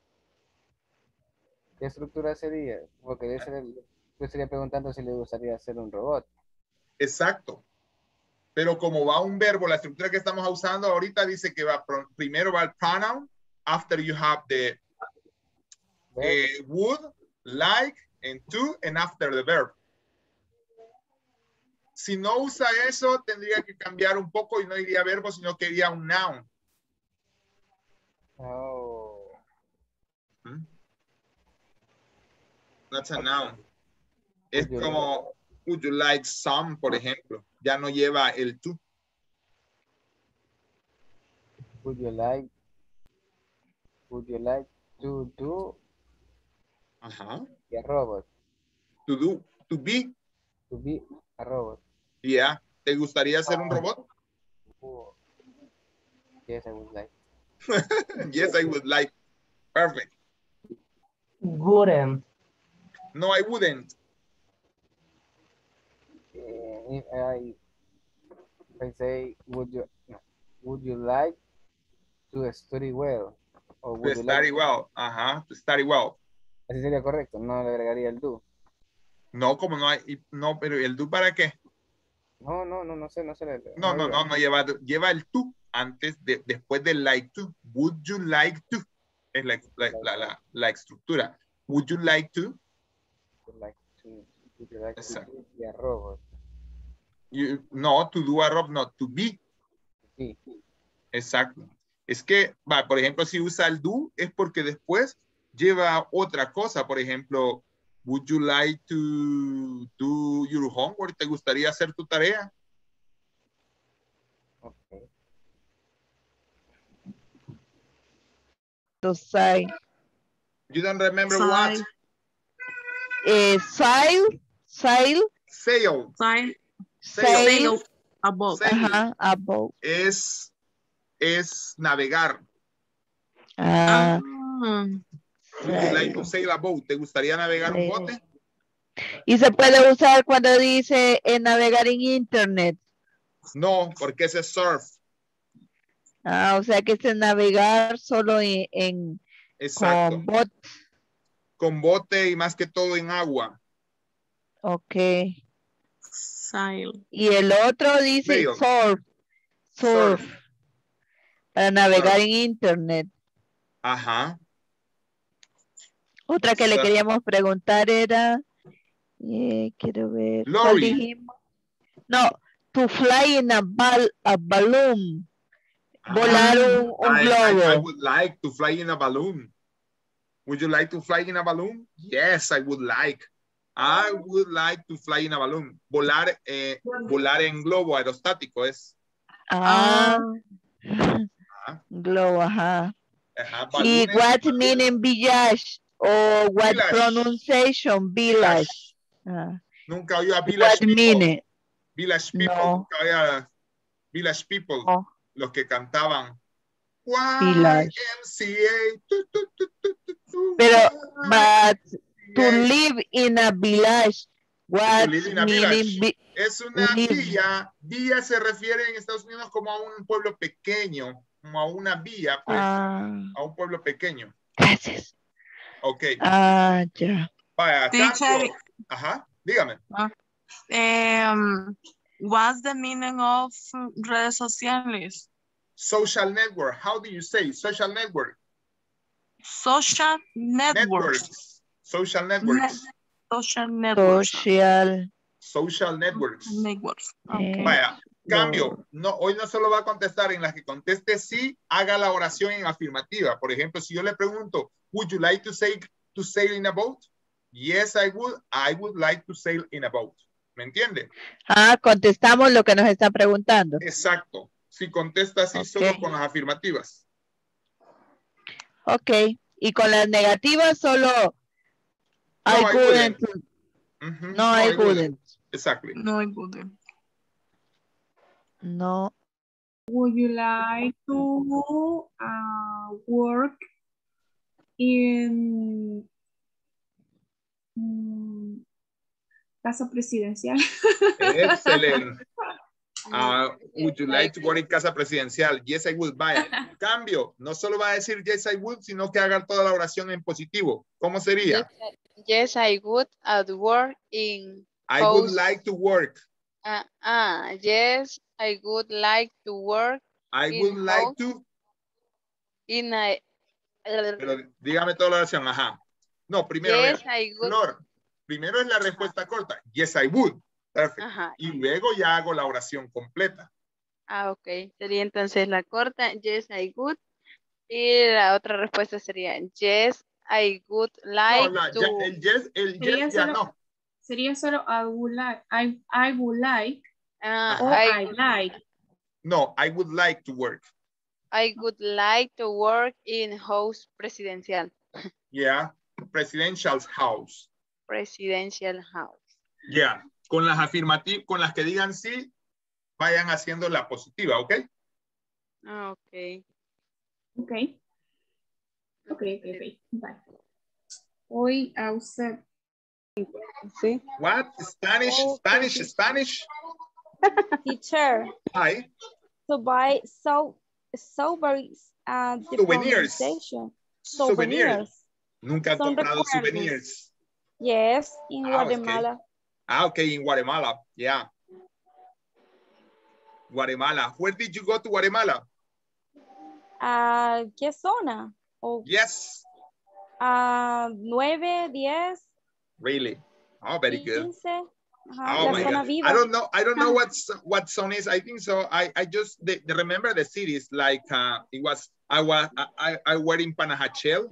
¿Qué estructura sería? Porque yo estaría preguntando si le gustaría ser un robot. Exacto. Pero como va un verbo, la estructura que estamos usando ahorita dice que primero va el pronoun, after you have the would, like, and to, and after the verb. Si no usa eso, tendría que cambiar un poco y no iría verbo, sino que iría un noun. Oh. That's a noun. Es como, would you like some, por ejemplo. Ya no lleva el to. Would you like to do a robot? To be a robot. Yeah. ¿Te gustaría ser un robot? Yes, I would like. Yes, I would like. Perfect. Wouldn't. No, I wouldn't. If I say, would you like to study well? Or would to study well. Ajá, to study well. Así sería correcto, no le agregaría el do. No, como no hay, no, pero ¿el do para qué? No sé. No, lleva el to antes, después del like to. Would you like to? Es la estructura. Would you like to? Would you like to be a robot? No, to do a verb, no, to be. Sí. Exacto. Es que, por ejemplo, si usa el do, es porque después lleva otra cosa. Por ejemplo, would you like to do your homework? ¿Te gustaría hacer tu tarea? Okay. To say. You don't remember what? Sail. Sail. Sail above. Ajá, above. Es navegar. Would you like to sail a boat? ¿Te gustaría navegar un bote? Y se puede usar cuando dice navegar en internet. No, porque ese es surf. O sea que es navegar solo Exacto. Con bote y más que todo en agua. Ok. Sail. Y el otro dice surf. Para navegar en internet. Ajá. Otra que le queríamos preguntar era, quiero ver. ¿Cuál dijimos? No, to fly in a balloon. Volar un globo. I would like to fly in a balloon. Would you like to fly in a balloon? Yes, I would like. I would like to fly in a balloon. Volar en globo aerostático es. Globo, ajá. ¿Y what meaning village? O what village. Pronunciation? Village. Nunca oí a village people. Meaning? Village people. No. Nunca oí a village people. Oh. Los que cantaban. Village. Pero, but to live in a village. What meaning? Es una villa. Villa se refiere en Estados Unidos como a un pueblo pequeño. Como a una vía, pues, a un pueblo pequeño. Gracias. Ok. Ya. Vaya, tanto. Ajá, dígame. What's the meaning of redes sociales? Social network. How do you say social network? Social networks. Social networks. Social networks. Social networks. Okay. Vaya. Cambio, hoy no solo va a contestar en las que conteste sí, haga la oración en afirmativa. Por ejemplo, si yo le pregunto, would you like to sail in a boat? Yes, I would. I would like to sail in a boat. ¿Me entiende? Contestamos lo que nos está preguntando. Exacto. Si contesta así, solo con las afirmativas. Ok. Y con las negativas solo I wouldn't. No, I wouldn't. Exactly. No, I wouldn't. No. Would you like to work in Casa Presidencial? Excelente. Would you like to work in Casa Presidencial? Yes, I would. Vaya. Cambio. No solo va a decir yes, I would, sino que haga toda la oración en positivo. ¿Cómo sería? Yes, I would work in I would like to work. Yes, I would like to work. I would like to. Pero dígame toda la oración, ajá. No, primero, yes, I would. Flor, primero es la respuesta corta. Yes, I would. Perfecto. Y luego ya hago la oración completa. Ok. Sería entonces la corta, yes, I would. Y la otra respuesta sería, yes, I would like to. El yes ya no. Sería solo I would like. I would like. I like. No, I would like to work. I would like to work in house presidencial. Yeah, presidential house. Presidential house. Yeah, con las afirmativas, con las que digan sí, vayan haciendo la positiva, ¿ok? Ok. Okay. Bye. Hoy usted. Sí. What? Spanish? Teacher. Hi. To buy souvenirs at the Souvenirs. Nunca he comprado souvenirs. Yes, in Guatemala. Okay, in Guatemala. Yeah. Guatemala. Where did you go to Guatemala? ¿Qué zona? Yes. 9, 10. Really? Oh, very good. 15. Ajá, Oh la my zona God. viva. I don't know what zone is. I think so. I just remember the cities like I were in Panajachel.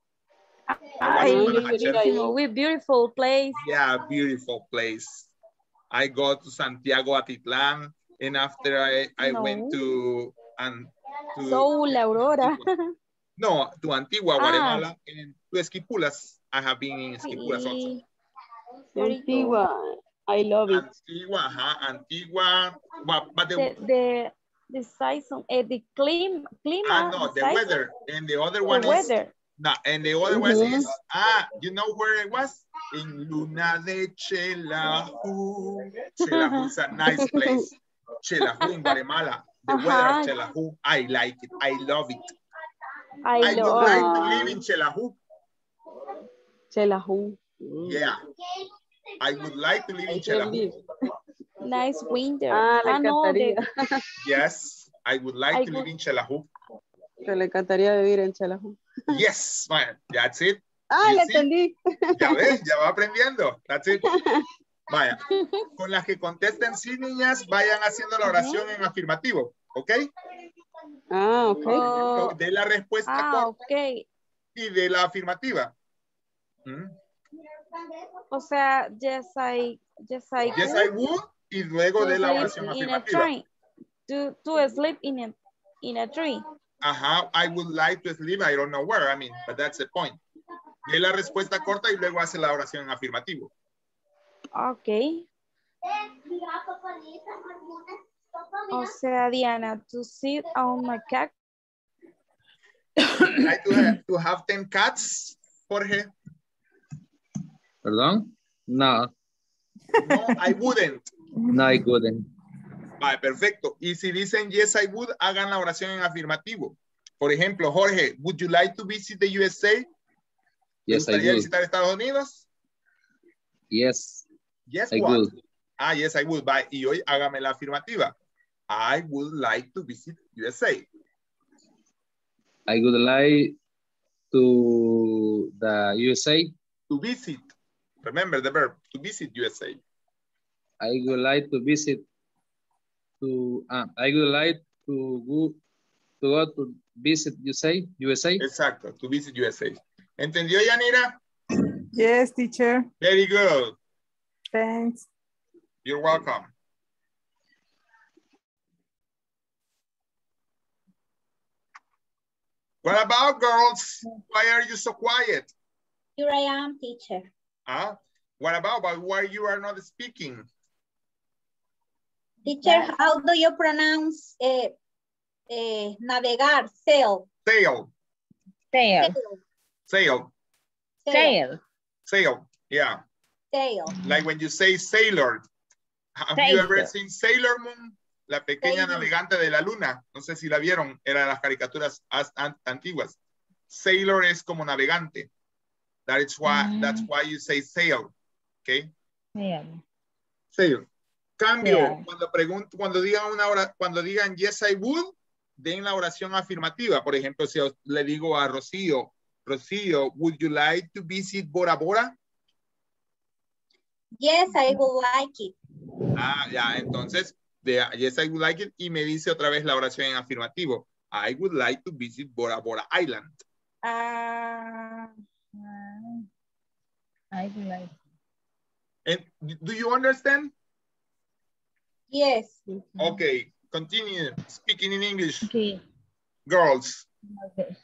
With beautiful place. Yeah, beautiful place. I go to Santiago Atitlan, and after I went to Soul, Aurora. No, to Antigua, Guatemala, and to Esquipulas. I have been in Esquipulas also. Antigua, I love it. Antigua. But the season, the climate. No, the weather, and the other one is weather. No, and the other one is you know where it was? In Luna de Xelajú. Xelajú is a nice place. Xelajú in Guatemala. The weather of Xelajú, I like it. I love it. I would like to live in Xelajú. Xelajú. Yeah. I would like to live in Xelajú. Nice winter. Yes, I would like to live in Xelajú. Que le encantaría vivir en Xelajú. Yes, man, that's it. Le entendí. Ya ves, ya va aprendiendo. That's it. Vaya, con las que contesten sí, niñas, vayan haciendo la oración en afirmativo, ¿ok? Ok. De la respuesta corta y de la afirmativa. O sea, yes I would, y luego de la oración afirmativa. To sleep in a tree. Ajá, I would like to sleep, I don't know where, I mean, but that's the point. De la respuesta corta y luego hace la oración en afirmativo. Ok. O sea, Diana, to sit on my cat. Like to have 10 cats, Jorge? ¿Perdón? No. No, I wouldn't. No, I wouldn't. Vale, perfecto. Y si dicen yes, I would, hagan la oración en afirmativo. Por ejemplo, Jorge, would you like to visit the USA? Yes, I gustaría would. visitar Estados Unidos? Yes. Yes, I what? would. Yes, I would. Bye. Y hoy hágame la afirmativa. I would like to visit USA. I would like to the USA. To visit. Remember the verb, to visit USA. I would like to visit I would like to go to visit USA. Exacto, to visit USA. ¿Entendió, Yanira? Yes, teacher. Very good. Thanks. You're welcome. What about girls? Why are you so quiet? Here I am, teacher. What about why you are not speaking? Teacher, how do you pronounce navegar, sail? Sail. Sail. Sail. Sail. Sail, yeah. Sail. Like when you say sailor. Have you ever seen Sailor Moon? La pequeña navegante de la luna. No sé si la vieron. Era de las caricaturas antiguas. Sailor es como navegante. That's why you say sail. Okay? Yeah. Sail. Cambio. Yeah. Cuando digan yes, I would, den la oración afirmativa. Por ejemplo, si le digo a Rocío, would you like to visit Bora Bora? Yes, I would like it. Ya, entonces, yes, I would like it, y me dice otra vez la oración en afirmativo. I would like to visit Bora Bora Island. I would like. And do you understand? Yes. Okay, continue speaking in English. Okay. Girls. Okay.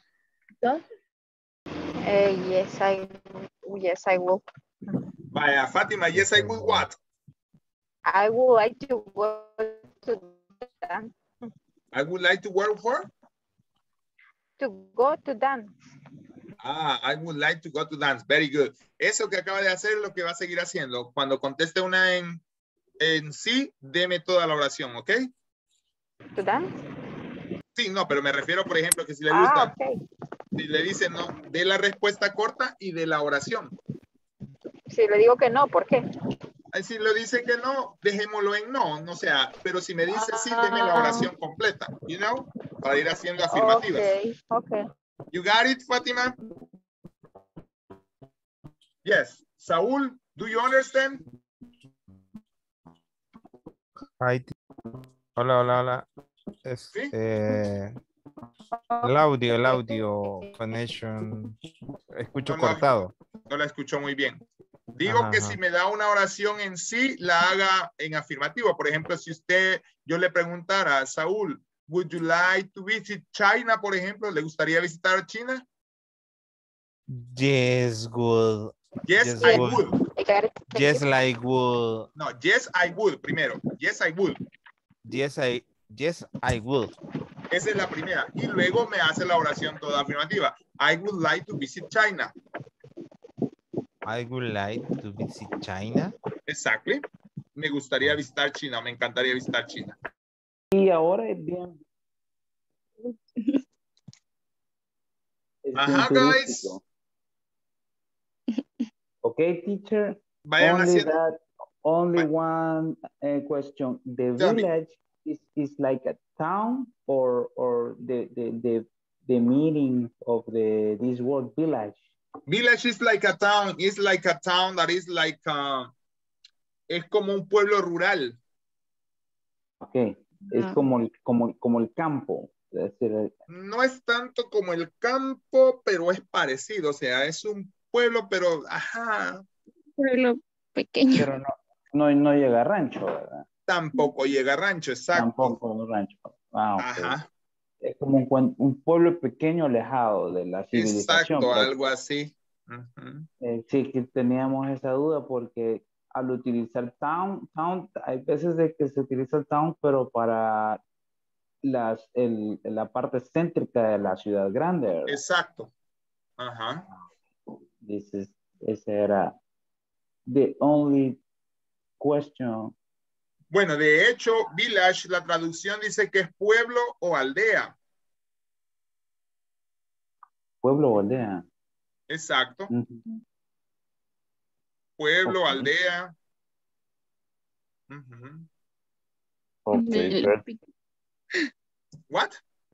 Yes, I will. Vaya, Fatima, yes, I will what? I would like to go to dance. I would like to work for? To go to dance. I would like to go to dance. Very good. Eso que acaba de hacer es lo que va a seguir haciendo. Cuando conteste una en sí, deme toda la oración, ¿ok? ¿To dance? Sí, no, pero me refiero, por ejemplo, que si le gusta, okay. Si le dice no, de la respuesta corta y de la oración. Si le digo que no, ¿por qué? Si le dice que no, dejémoslo en no, no sea, pero si me dice sí, deme la oración completa, you know, para ir haciendo afirmativas. Okay. You got it, Fatima? Yes. Saúl, do you understand? Hi. Hola, hola, hola. ¿Sí? El audio connection. Escucho cortado. No la escucho muy bien. Digo que si me da una oración en sí, la haga en afirmativo. Por ejemplo, si yo le preguntara a Saúl, would you like to visit China, por ejemplo? ¿Le gustaría visitar China? Yes, good. Yes, I would. Yes, like would. No, yes, I would primero. Yes, I would. Yes, I would. Esa es la primera. Y luego me hace la oración toda afirmativa. I would like to visit China. I would like to visit China. Exactly. Me gustaría visitar China. Me encantaría visitar China. Y ahora es bien. Ajá, guys. Okay, teacher. Vayan haciendo. Only one question. The village is like a town or the meaning of this word village? Village is like a town. It's like a town that is like es como un pueblo rural. Okay. Es como el campo. No es tanto como el campo, pero es parecido. O sea, es un pueblo, pero ajá. Pueblo pequeño. Pero no llega a rancho, ¿verdad? Tampoco llega a rancho, exacto. Tampoco rancho. Ah, okay. Ajá. Es como un pueblo pequeño alejado de la civilización. Exacto, algo así. Sí, que teníamos esa duda porque al utilizar town, hay veces de que se utiliza el town, pero para la parte céntrica de la ciudad grande, ¿verdad? Exacto. Ajá. Ese era the only question. Bueno, de hecho, village, la traducción dice que es pueblo o aldea. Pueblo o aldea. Exacto. Pueblo, okay. Aldea. Okay. What?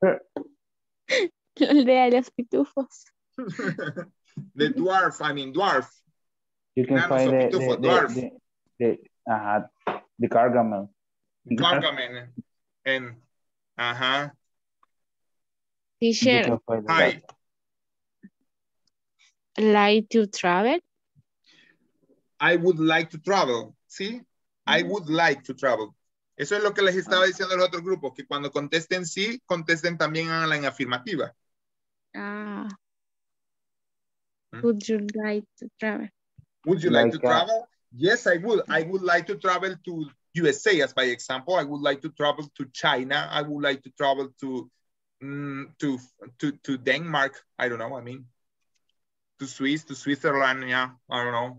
La aldea de los pitufos. The dwarf, I mean dwarf. You can find the Gargamel. Gargamel. And, Teacher, hi. Like to travel? I would like to travel. ¿Sí? I would like to travel. Eso es lo que les estaba diciendo a los otros grupos, que cuando contesten sí, contesten también en afirmativa. Would you like to travel? Would you like to travel? Yes, I would. I would like to travel to USA, as by example. I would like to travel to China. I would like to travel to Denmark. I don't know, I mean. To Switzerland, yeah. I don't know.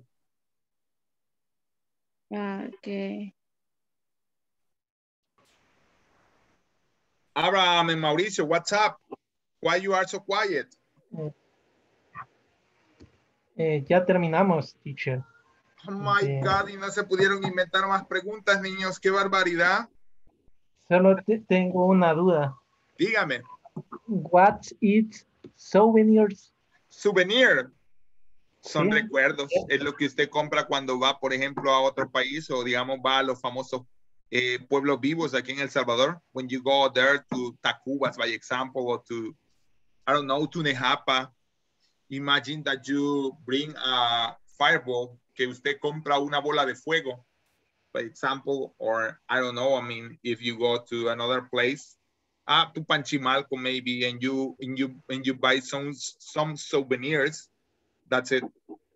Okay. Abraham and Mauricio, what's up? Why you are so quiet? Ya terminamos, teacher. Oh my God, y no se pudieron inventar más preguntas, niños. ¡Qué barbaridad! Solo tengo una duda. Dígame. What is souvenirs? Souvenir. Son Sí. recuerdos. Es lo que usted compra cuando va, por ejemplo, a otro país o, digamos, va a los famosos pueblos vivos aquí en El Salvador. When you go there to Tacubas, by example, or to, I don't know, to Nejapa. Imagine that you bring a fireball, que usted compra una bola de fuego, by example, or I don't know, I mean, if you go to another place, to Panchimalco maybe, and you buy some souvenirs. That's it.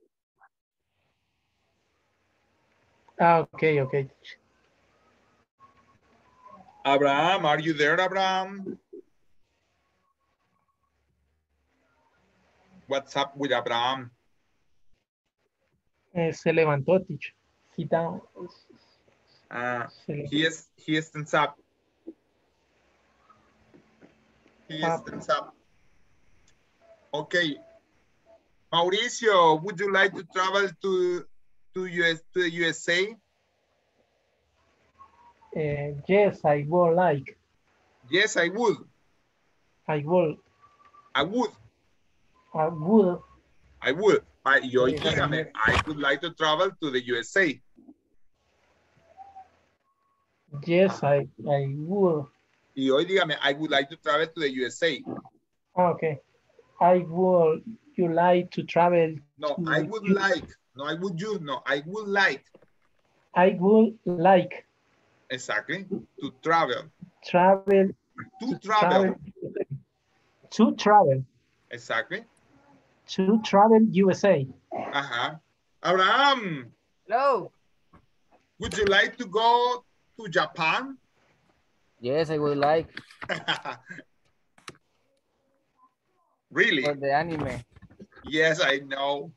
Okay. Abraham, are you there, Abraham? What's up with Abraham? Se levantó, teacher. Sit down. He stands up. He stands up. Okay. Mauricio, would you like to travel to the USA? Yes, I would like. Yes, I would. I would. I would. I would. I would. Yo dígame, I would like to travel to the USA. Yes, I would. Y hoy dígame, I would like to travel to the USA. Okay. I would you like to travel No, to I would like. No, I would you. No, I would like. I would like. Exactly. To travel. Travel. To travel. To travel. Exactly. To travel USA. Ajá. Abraham. Hello. Would you like to go to Japan? Yes, I would like. Really? For the anime. Yes, I know.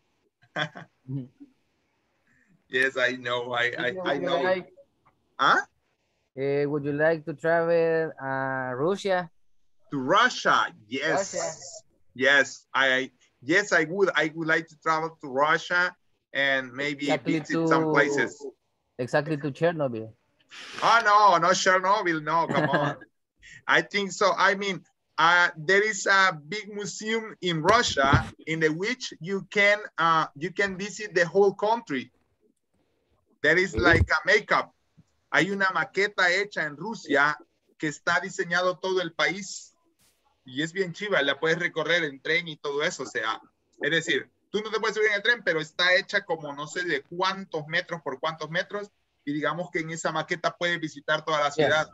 Yes, I know. I know. Like, huh? Would you like to travel Russia? To Russia? Yes. Russia. Yes, yes, I would. I would like to travel to Russia and maybe visit some places. Exactly to Chernobyl. Oh, no, not Chernobyl. No, come on. I think so. I mean, there is a big museum in Russia in which you can visit the whole country. There is like a makeup. Hay una maqueta hecha en Rusia que está diseñado todo el país. Y es bien chiva, la puedes recorrer en tren y todo eso. O sea, es decir, tú no te puedes subir en el tren, pero está hecha como no sé de cuántos metros por cuántos metros. Y digamos que en esa maqueta puedes visitar toda la ciudad.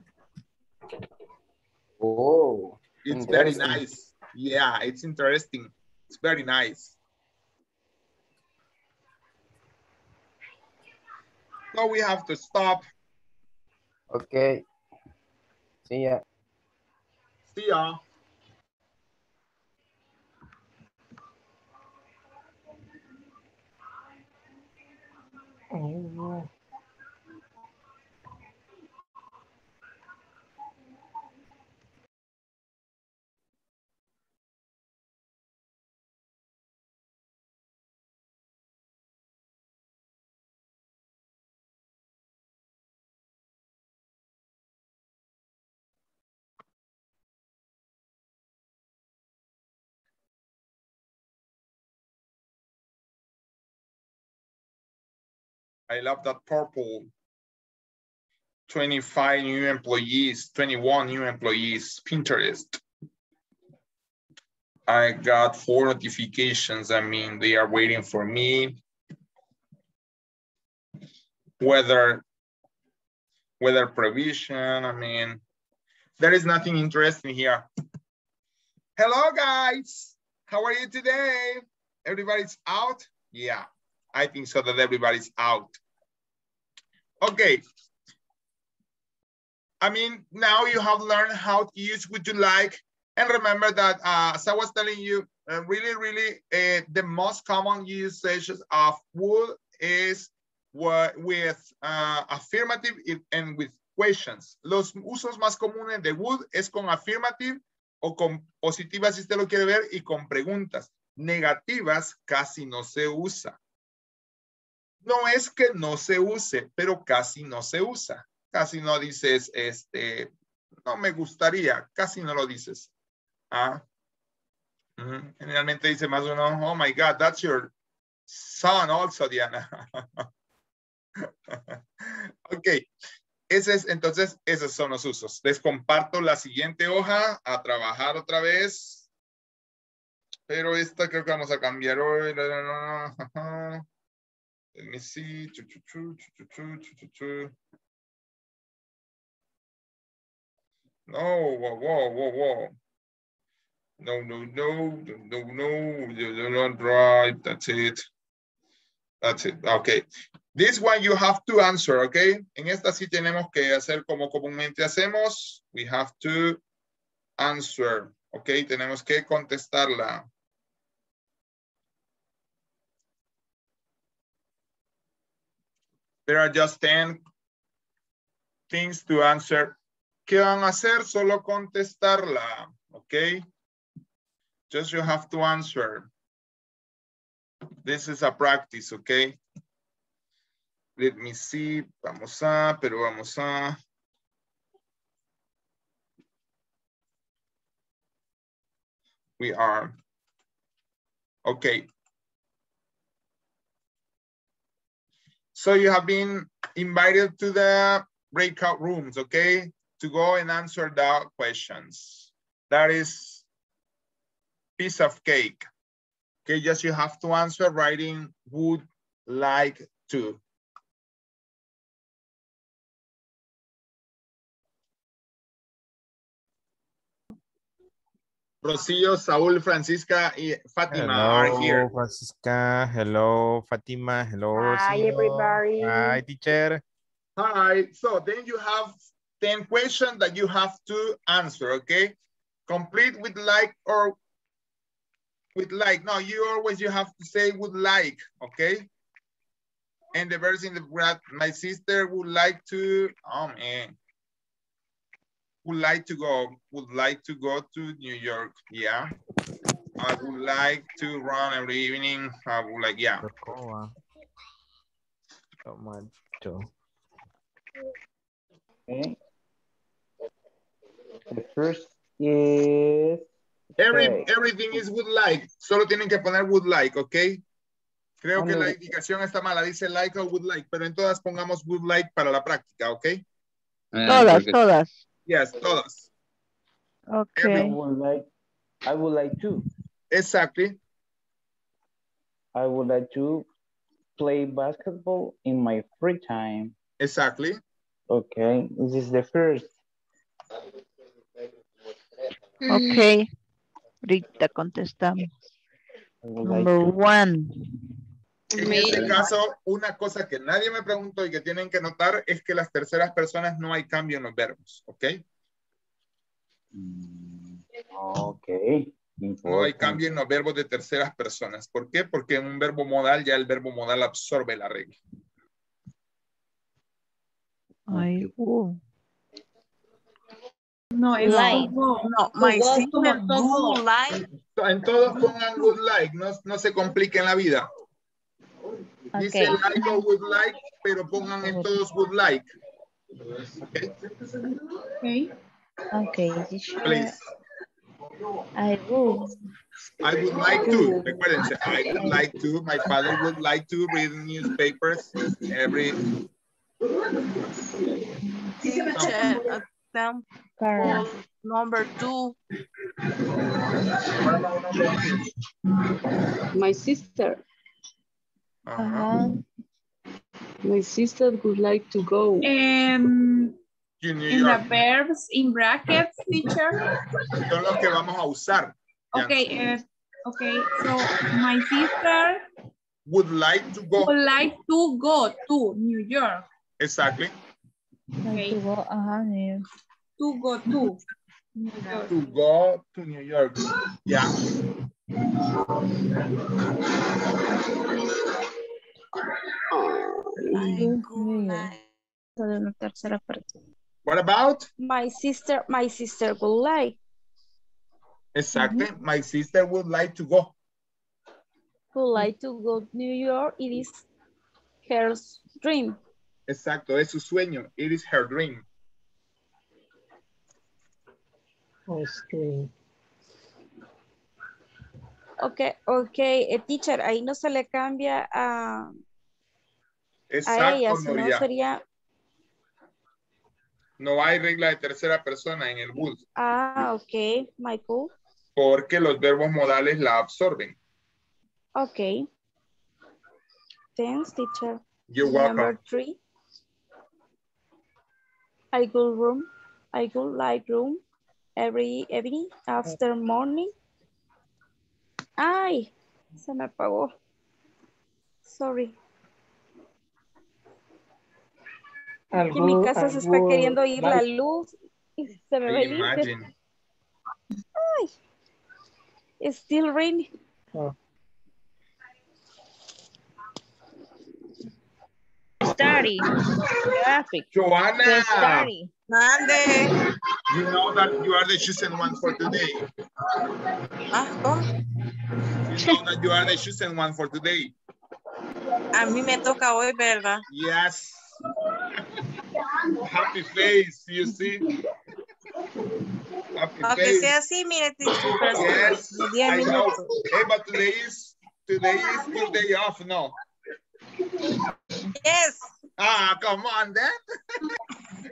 Oh, it's very nice. Yeah, it's interesting. It's very nice. So we have to stop. Okay. See ya. See ya. I love that purple. 25 new employees, 21 new employees, Pinterest. I got 4 notifications. I mean, they are waiting for me. Weather provision, I mean, there is nothing interesting here. Hello, guys. How are you today? Everybody's out? Yeah, I think so that everybody's out. Okay. I mean, now you have learned how to use would you like. And remember that, as I was telling you, really, the most common usages of would is with affirmative and with questions. Los usos más comunes de would es con affirmative o con positivas si usted lo quiere ver y con preguntas. Negativas casi no se usa. No es que no se use, pero casi no se usa. Casi no dices, no me gustaría, casi no lo dices. ¿Ah? Generalmente dice más uno, oh my God, that's your son also, Diana. Ok, entonces esos son los usos. Les comparto la siguiente hoja a trabajar otra vez. Pero esta creo que vamos a cambiar hoy. Let me see. No, whoa. No, not right. That's it. Okay. This one you have to answer, okay? En esta sí tenemos que hacer como comúnmente hacemos. We have to answer, okay? Tenemos que contestarla. There are just 10 things to answer. ¿Qué van a hacer? Solo contestarla, okay? Just you have to answer. This is a practice, okay? Let me see. Vamos a. We are. Okay. So you have been invited to the breakout rooms, okay? To go and answer the questions. That is piece of cake. Okay, just you have to answer writing would like to. Rocío, Saúl, Francisca, y Fátima are here. Hello, Francisca. Hello, Fatima. Hello, Hi, Rocío. everybody. Hi, teacher. Hi, so then you have 10 questions that you have to answer, okay? Complete with like or with like. No, you have to say would like, okay? And the verse in the graph, my sister would like to, oh man. Would like to go to New York, yeah. I would like to run every evening. I would like, yeah. Okay. The first is... Everything is would like. Solo tienen que poner would like, ¿ok? Creo que la indicación está mala. Dice like o would like, pero en todas pongamos would like para la práctica, ¿ok? Todas. Yes, todas. Okay. I would like to. Exactly. I would like to play basketball in my free time. Exactly. Okay, this is the first. Okay. Ahorita contestamos. Number one. En este caso, una cosa que nadie me preguntó y que tienen que notar es que las terceras personas no hay cambio en los verbos, ¿ok? Ok. No hay cambio en los verbos de terceras personas. ¿Por qué? Porque en un verbo modal ya el verbo modal absorbe la regla. Ay, No, es Like. no, my sister would like. En todos pongan would like, no se compliquen la vida. Dice like o would like, pero pongan en todos would like. Okay. Okay. Okay. Please. I would like to. Recuérdense, I would like to. My father would like to read newspapers every. Teacher, number 2. What about number 2? My sister. My sister would like to go. In the verbs in brackets, teacher. Son los que vamos a usar. Okay, okay. So my sister would like to go. Would like to go to New York. Exactly. Okay. to go, To go to. To go to New York. Yeah. What about? My sister would like. Exactly. My sister would like to go. Would like to go to New York. It is her dream. Exacto, es su sueño. It is her dream. Okay, teacher, ahí no se le cambia a ella, sino sería... No hay regla de tercera persona en el would. Ok, Michael. Porque los verbos modales la absorben. Ok. Thanks, teacher. You're welcome. Number 3. I go like room every evening after morning. Ay, se me apagó. Sorry. Aquí en mi casa se está queriendo ir la luz y se me va a ir. Ay, it's still raining. Study. Traffic. Joanna. Study. Mande. You know that you are the chosen one for today. ¿Cómo? You know that you are the chosen one for today. A mí me toca hoy, ¿verdad? Yes. Happy face, you see. Happy Aunque face. sea así, mire, Yes, 10 I know. minutos. Hey, but today is your day off, no? Yes. Come on then.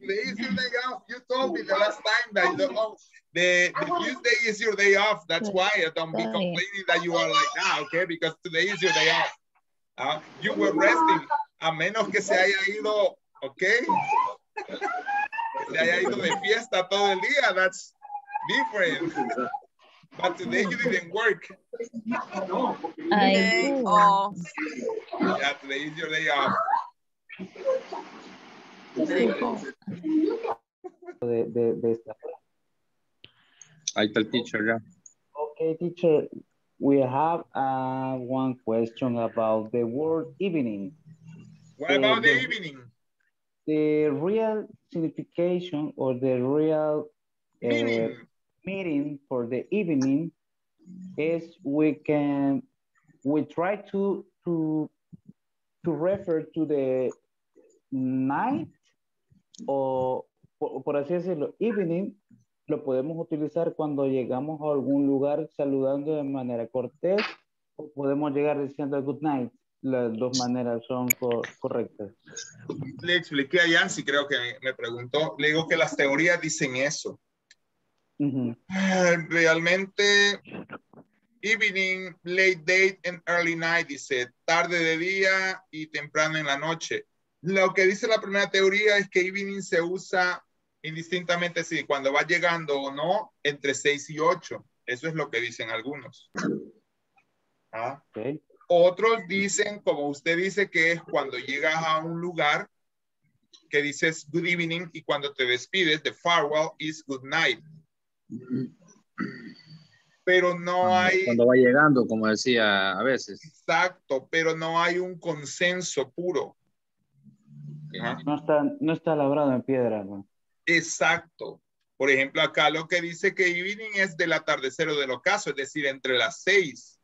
today is your day off. You told me the last time that the Tuesday is your day off. That's why I don't be complaining that you are like that, okay? Because today is your day off. You were resting, a menos que se haya ido, okay? Se haya ido de fiesta todo el día. That's different. But today you didn't work. Day off. Yeah, today is your day off. De esta. Ahí está el teacher ya. Okay, teacher. We have one question about the word evening. What about the evening? The real signification or the real meaning for the evening is we try to refer to the night o por así decirlo, evening lo podemos utilizar cuando llegamos a algún lugar saludando de manera cortés o podemos llegar diciendo good night. Las dos maneras son correctas. Le expliqué a Yancy, creo que me preguntó, le digo que las teorías dicen eso. Realmente, evening, late date and early night, dice tarde de día y temprano en la noche. Lo que dice la primera teoría es que evening se usa indistintamente si cuando va llegando o no, entre 6 y 8. Eso es lo que dicen algunos. Okay. Otros dicen, como usted dice, que es cuando llegas a un lugar que dices good evening y cuando te despides, the farewell is good night. Pero no hay... Cuando va llegando, como decía a veces. Exacto, pero no hay un consenso puro. No está labrado en piedra, ¿no? Exacto. Por ejemplo, acá lo que dice que evening es del atardecer o del ocaso, es decir, entre las 6.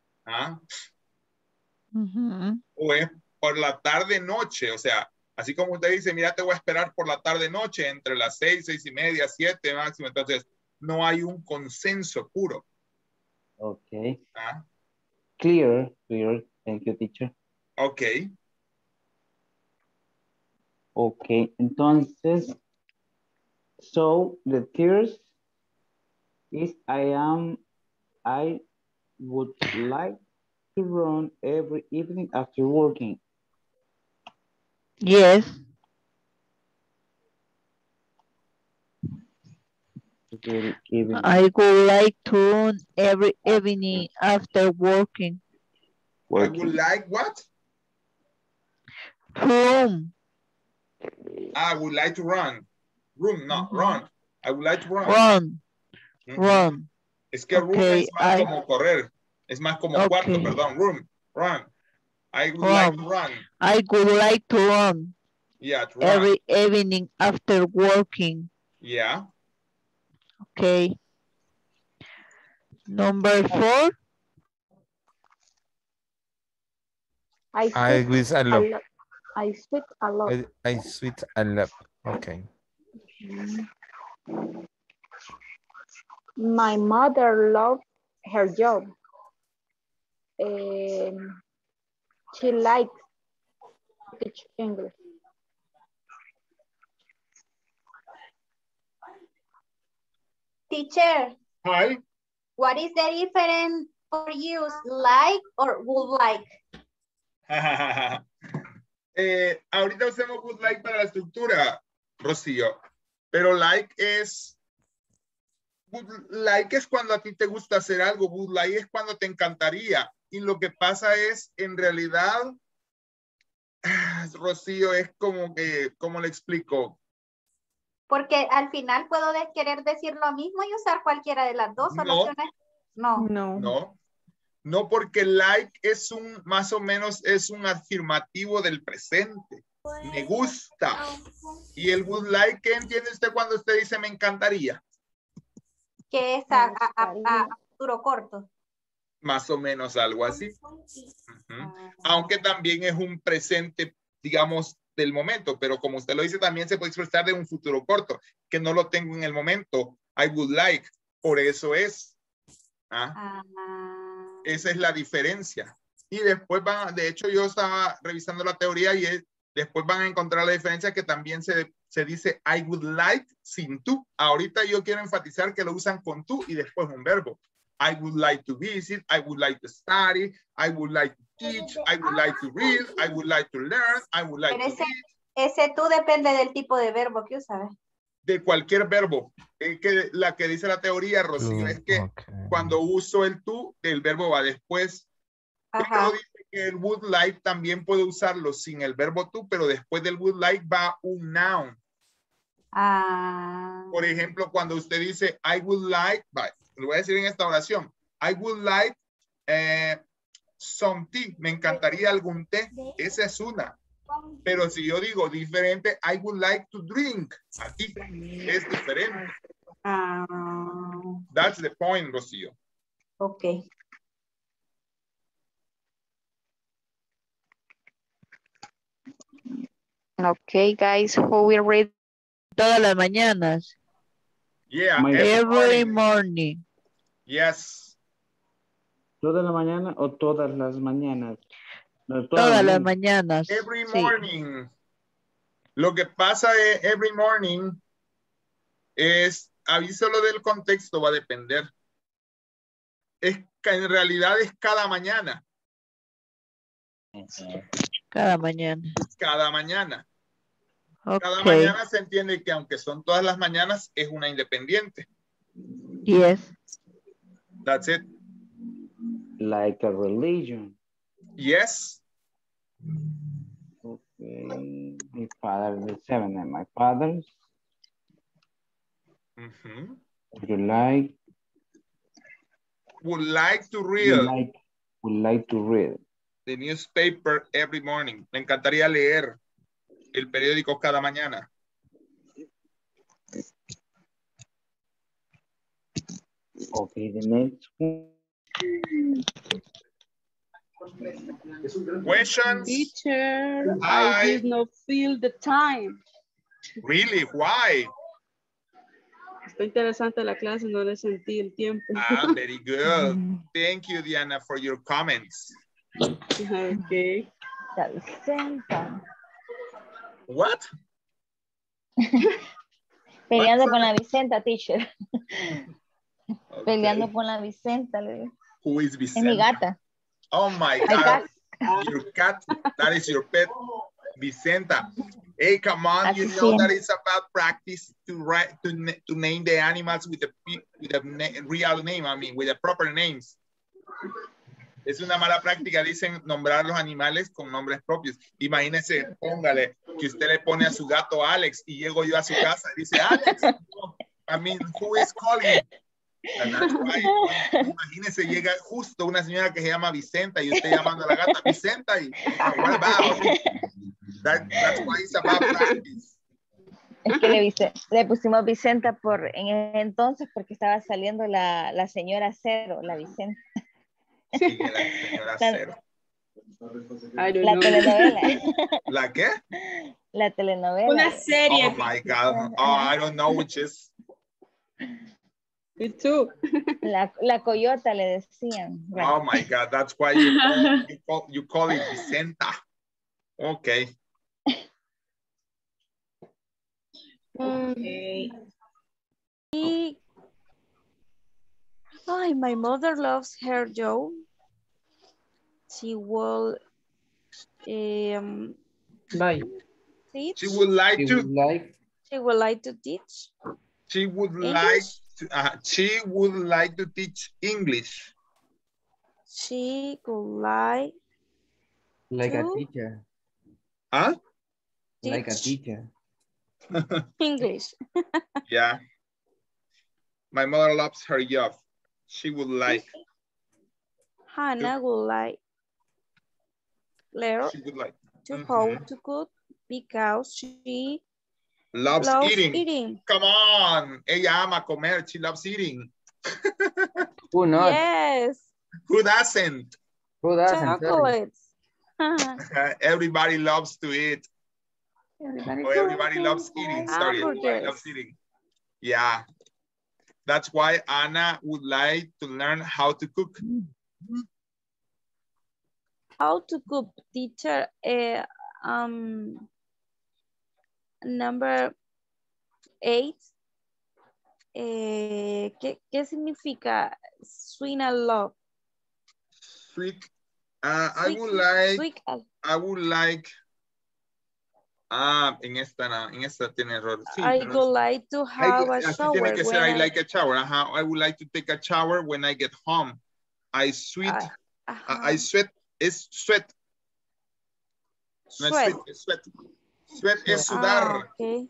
O es por la tarde-noche, o sea, así como usted dice, mira, te voy a esperar por la tarde-noche, entre las 6, 6 y media, 7 máximo, entonces no hay un consenso puro. Ok. Clear. Thank you, teacher. Ok. Ok, entonces, so the tears is I would like to run every evening after working. Yes. I would like to run every evening after working. I would like what? Run. I would like to run. Run. I would like to run. Run. Es que run es más como correr. Es más como cuarto, perdón. Run. I would like to run. I would like to run. Yeah, to run. Every evening after working. Yeah. Okay. Number 4. I sweat a lot. I sweat a lot. I sweat a lot. Okay. My mother loves her job. She likes to teach English. Teacher. Hi. What is the difference for you, like or would like? Ahorita usamos would like para la estructura, Rocío. Pero like es cuando a ti te gusta hacer algo. Would like es cuando te encantaría. Y lo que pasa es, en realidad, Rocío, es como que, ¿cómo le explico? Porque al final puedo querer decir lo mismo y usar cualquiera de las dos oraciones. No, porque like es más o menos es un afirmativo del presente. Me gusta. Y el would like, ¿qué entiende usted cuando usted dice me encantaría? Que es a futuro corto. Más o menos algo así. Aunque también es un presente, digamos, del momento, pero como usted lo dice, también se puede expresar de un futuro corto, que no lo tengo en el momento. I would like, por eso es. Esa es la diferencia. Y después de hecho yo estaba revisando la teoría y Después van a encontrar la diferencia que también se dice I would like sin tú. Ahorita yo quiero enfatizar que lo usan con tú y después un verbo. I would like to visit, I would like to study, I would like to teach, I would like to read, I would like to learn, I would like to eat. Ese tú depende del tipo de verbo que usa. De cualquier verbo. La que dice la teoría, Rocío, es que cuando uso el tú, el verbo va después. Pero dice que el would like también puede usarlo sin el verbo tú, pero después del would like va un noun. Por ejemplo, cuando usted dice I would like, lo voy a decir en esta oración, I would like some tea, me encantaría algún té, esa es una. Pero si yo digo diferente, I would like to drink, aquí es diferente. That's the point, Rocío. Okay. Okay, guys, who will read? Todas las mañanas. Yeah, every morning. Yes. ¿Toda la mañana o todas las mañanas? No, todas las mañanas. Every morning. Lo que pasa es every morning es, avísalo del contexto, va a depender. Es que en realidad es cada mañana. Cada mañana. Cada mañana. Okay. Cada mañana se entiende que aunque son todas las mañanas, es una independiente. Yes. That's it. Like a religion. Yes. Okay. My father is 7 and my father's. Would you like? Would like to read. Would like to read. The newspaper every morning. Me encantaría leer el periódico cada mañana. Okay, the next one. Questions? Teacher, I did not feel the time. Really? Why? Está interesante la clase, no le sentí el tiempo. Very good. Thank you, Diana, for your comments. Okay. What? Peleando con la Vicenta, teacher. Okay. Peleando con la Vicenta. Who is Vicenta? Es mi gata. Oh my God. Your cat, that is your pet, Vicenta. Hey, come on, you know that it's about practice to write, to name the animals with a real name, I mean, with the proper names. Es una mala práctica, dicen, nombrar los animales con nombres propios. Imagínese, póngale que usted le pone a su gato Alex y llego yo a su casa y dice, Alex, I mean, who is calling? Imagínese, llega justo una señora que se llama Vicenta y usted llamando a la gata Vicenta y what about? That's why it's about practice. Es que le pusimos Vicenta en ese entonces porque estaba saliendo la señora Cero, la Vicenta. Sí, la señora Cero. La telenovela. ¿La qué? La telenovela. Una serie. Oh my God. Oh, I don't know which is. Me too. La coyota le decían. Oh my God, that's why you call it Vicenta. Okay. Okay. My mother loves her job. She will like. Teach. She would like to. She would like to teach. She would like to teach English. She would like a teacher. Huh? Like a teacher. English. Yeah. My mother loves her job. She would like. Hannah would like. Learn to how to cook because she loves eating. Come on. Ella ama comer. She loves eating. Who not? Yes. Who doesn't? Who doesn't? Chocolates. Everybody loves to eat. Everybody loves eating. Sorry, everybody loves eating. Yeah. That's why Anna would like to learn how to cook. How to cook, teacher? Number 8. ¿Qué significa swing a lot? Sweet. I would like. En esta tiene error. Sí, I would like to have a shower. Tiene que ser I like a shower. I would like to take a shower when I get home. I sweat. I sweat is sweat. No es sweat, es sweat. Sweat es sudar. Okay.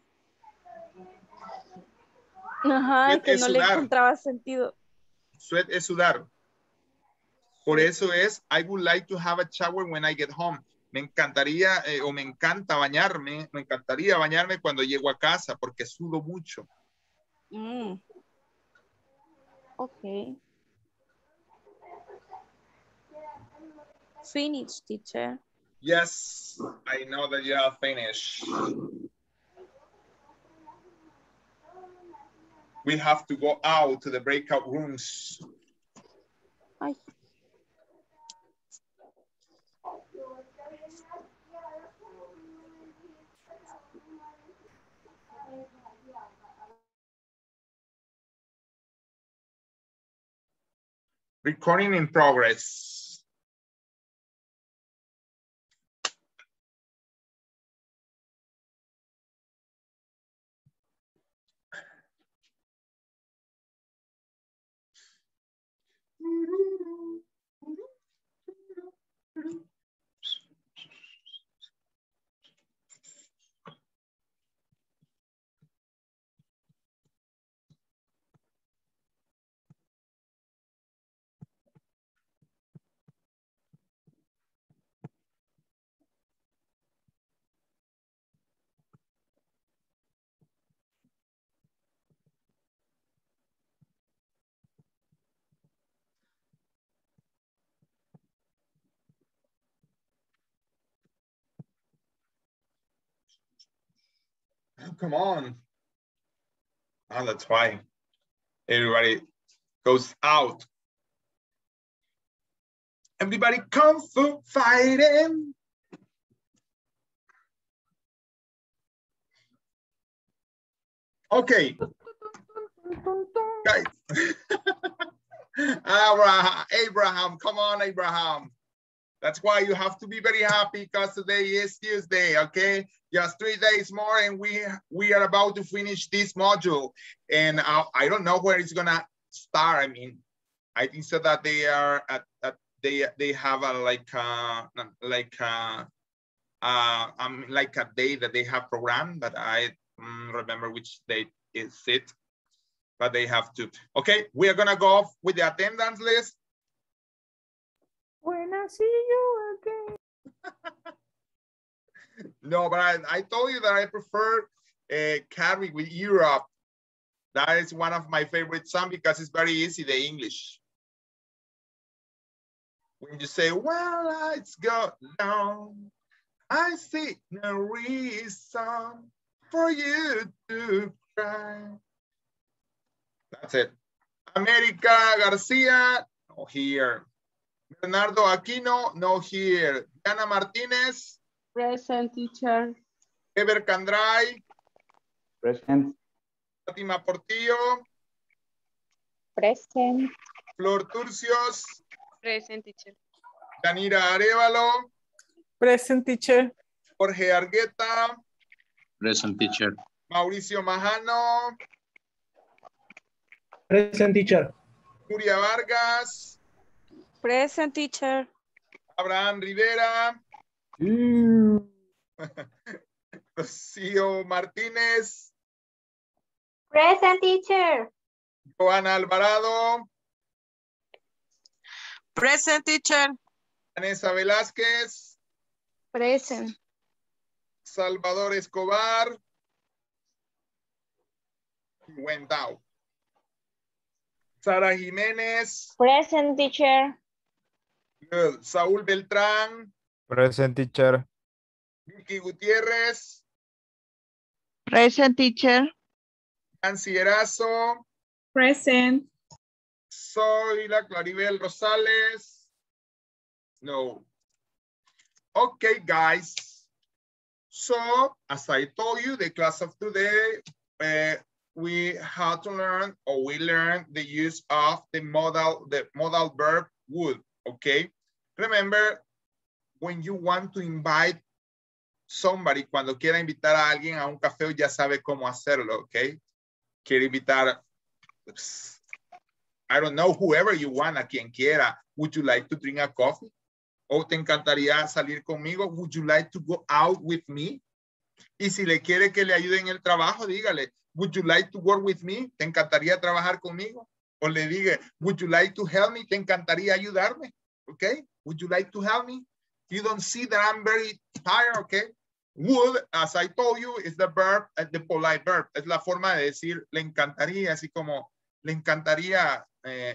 Ajá, es que no le encontraba sentido. Sweat es sudar. Por eso es, I would like to have a shower when I get home. Me encantaría o me encanta bañarme, me encantaría bañarme cuando llego a casa porque sudo mucho. Ok. Finish, teacher. Yes, I know that you have finished. We have to go out to the breakout rooms. Ay. Recording in progress. Oh, come on. Oh, that's why everybody goes out. Everybody kung fu fighting. Okay. Guys. Abraham, come on, Abraham. That's why you have to be very happy because today is Tuesday, okay? Just 3 days more and we are about to finish this module. And I don't know where it's gonna start. I mean, I think so that they are they have a like a day that they have programmed, but I remember which date is it. But they have to. Okay, we are gonna go off with the attendance list. When I see you again. No, but I told you that I prefer Carrie with Europe. That is one of my favorite songs because it's very easy, the English. When you say, well, lights go down, I see no reason for you to cry. That's it. America Garcia, no here. Bernardo Aquino, no here. Diana Martinez. Present, teacher. Ever Candray. Present. Fátima Portillo. Present. Flor Turcios. Present, teacher. Yanira Arevalo. Present, teacher. Jorge Argueta. Present, teacher. Mauricio Majano. Present, teacher. Nuria Vargas. Present, teacher. Abraham Rivera. Rocío Martínez. Present, teacher. Joana Alvarado. Present, teacher. Vanessa Velázquez. Present. Salvador Escobar. Went out. Sara Jiménez. Present, teacher. Good. Saúl Beltrán. Present, teacher. Vicky Gutiérrez. Present, teacher. Nancy Erazo. Present. Soy la Claribel Rosales. No. Okay, guys. So, as I told you, the class of today, we had to learn, or we learned the use of the modal verb would, okay? Remember, when you want to invite somebody, cuando quiera invitar a alguien a un café, ya sabe cómo hacerlo, okay? Quiere invitar, I don't know, whoever you want, a quien quiera. Would you like to drink a coffee? ¿O te encantaría salir conmigo? Would you like to go out with me? Y si le quiere que le ayude en el trabajo, dígale, would you like to work with me? ¿Te encantaría trabajar conmigo? O le diga, would you like to help me? ¿Te encantaría ayudarme? Okay? Would you like to help me? You don't see that I'm very tired, okay? Would, as I told you, is the verb, the polite verb. Es la forma de decir, le encantaría, así como, le encantaría, ¿qué?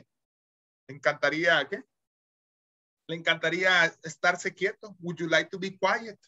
Le encantaría estarse quieto. Would you like to be quiet?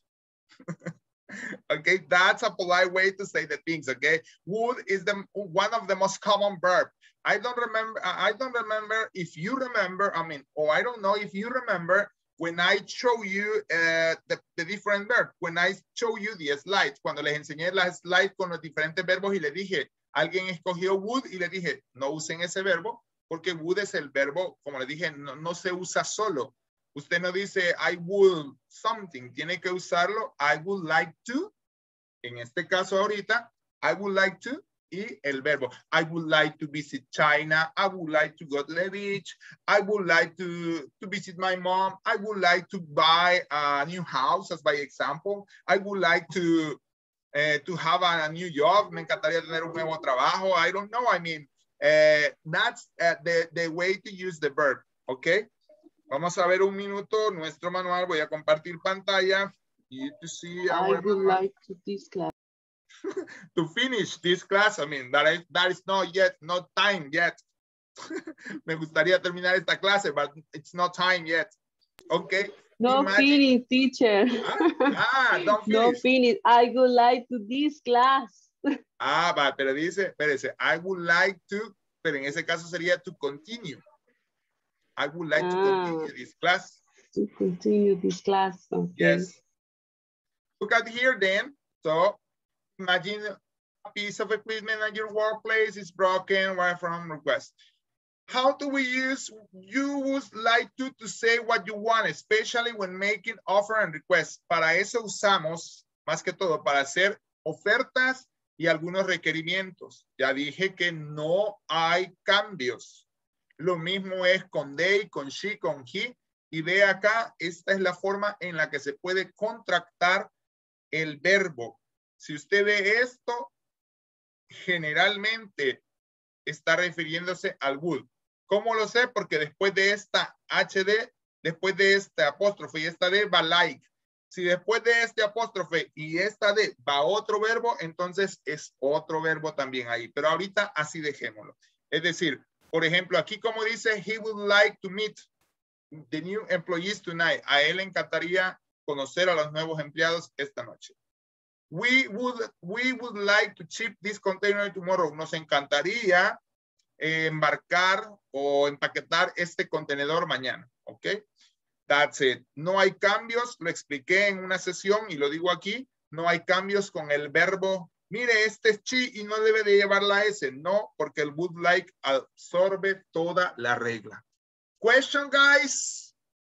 Okay, that's a polite way to say the things, okay? Would is one of the most common verbs. I don't remember if you remember, or I don't know if you remember when I show you the different verbs, when I show you the slides, cuando les enseñé las slides con los diferentes verbos y le dije, alguien escogió would y le dije, no usen ese verbo, porque would es el verbo, como le dije, no se usa solo. Usted no dice, I would something, tiene que usarlo, I would like to. En este caso ahorita, I would like to, y el verbo. I would like to visit China. I would like to go to the beach. I would like to visit my mom. I would like to buy a new house, as by example. I would like to have a new job. Me encantaría tener un nuevo trabajo. I don't know. That's the way to use the verb, okay? Vamos a ver un minuto nuestro manual. Voy a compartir pantalla. To see I would like to this class. To finish this class, that is not time yet. Me gustaría terminar esta clase, but it's not time yet. Okay. No finish, teacher. Don't finish. No finish. I would like to this class. Pero dice, espérese, I would like to, pero en ese caso sería to continue. I would like to continue this class. To continue this class, okay. Yes. Look at here then. So imagine a piece of equipment at your workplace is broken right from request. How do we use you would like to say what you want, especially when making offer and request? Para eso usamos, más que todo, para hacer ofertas y algunos requerimientos. Ya dije que no hay cambios. Lo mismo es con they, con she, con he. Y ve acá, esta es la forma en la que se puede contractar el verbo. Si usted ve esto, generalmente está refiriéndose al would. ¿Cómo lo sé? Porque después de esta HD, después de este apóstrofe y esta D va like. Si después de este apóstrofe y esta D va otro verbo, entonces es otro verbo también ahí. Pero ahorita así dejémoslo. Es decir, por ejemplo, aquí como dice, he would like to meet the new employees tonight. A él le encantaría conocer a los nuevos empleados esta noche. We would like to ship this container tomorrow. Nos encantaría embarcar o empaquetar este contenedor mañana. ¿Ok? That's it. No hay cambios. Lo expliqué en una sesión y lo digo aquí. No hay cambios con el verbo. Mire, este es she y no debe de llevar la S. No, porque el would like absorbe toda la regla. Question, guys?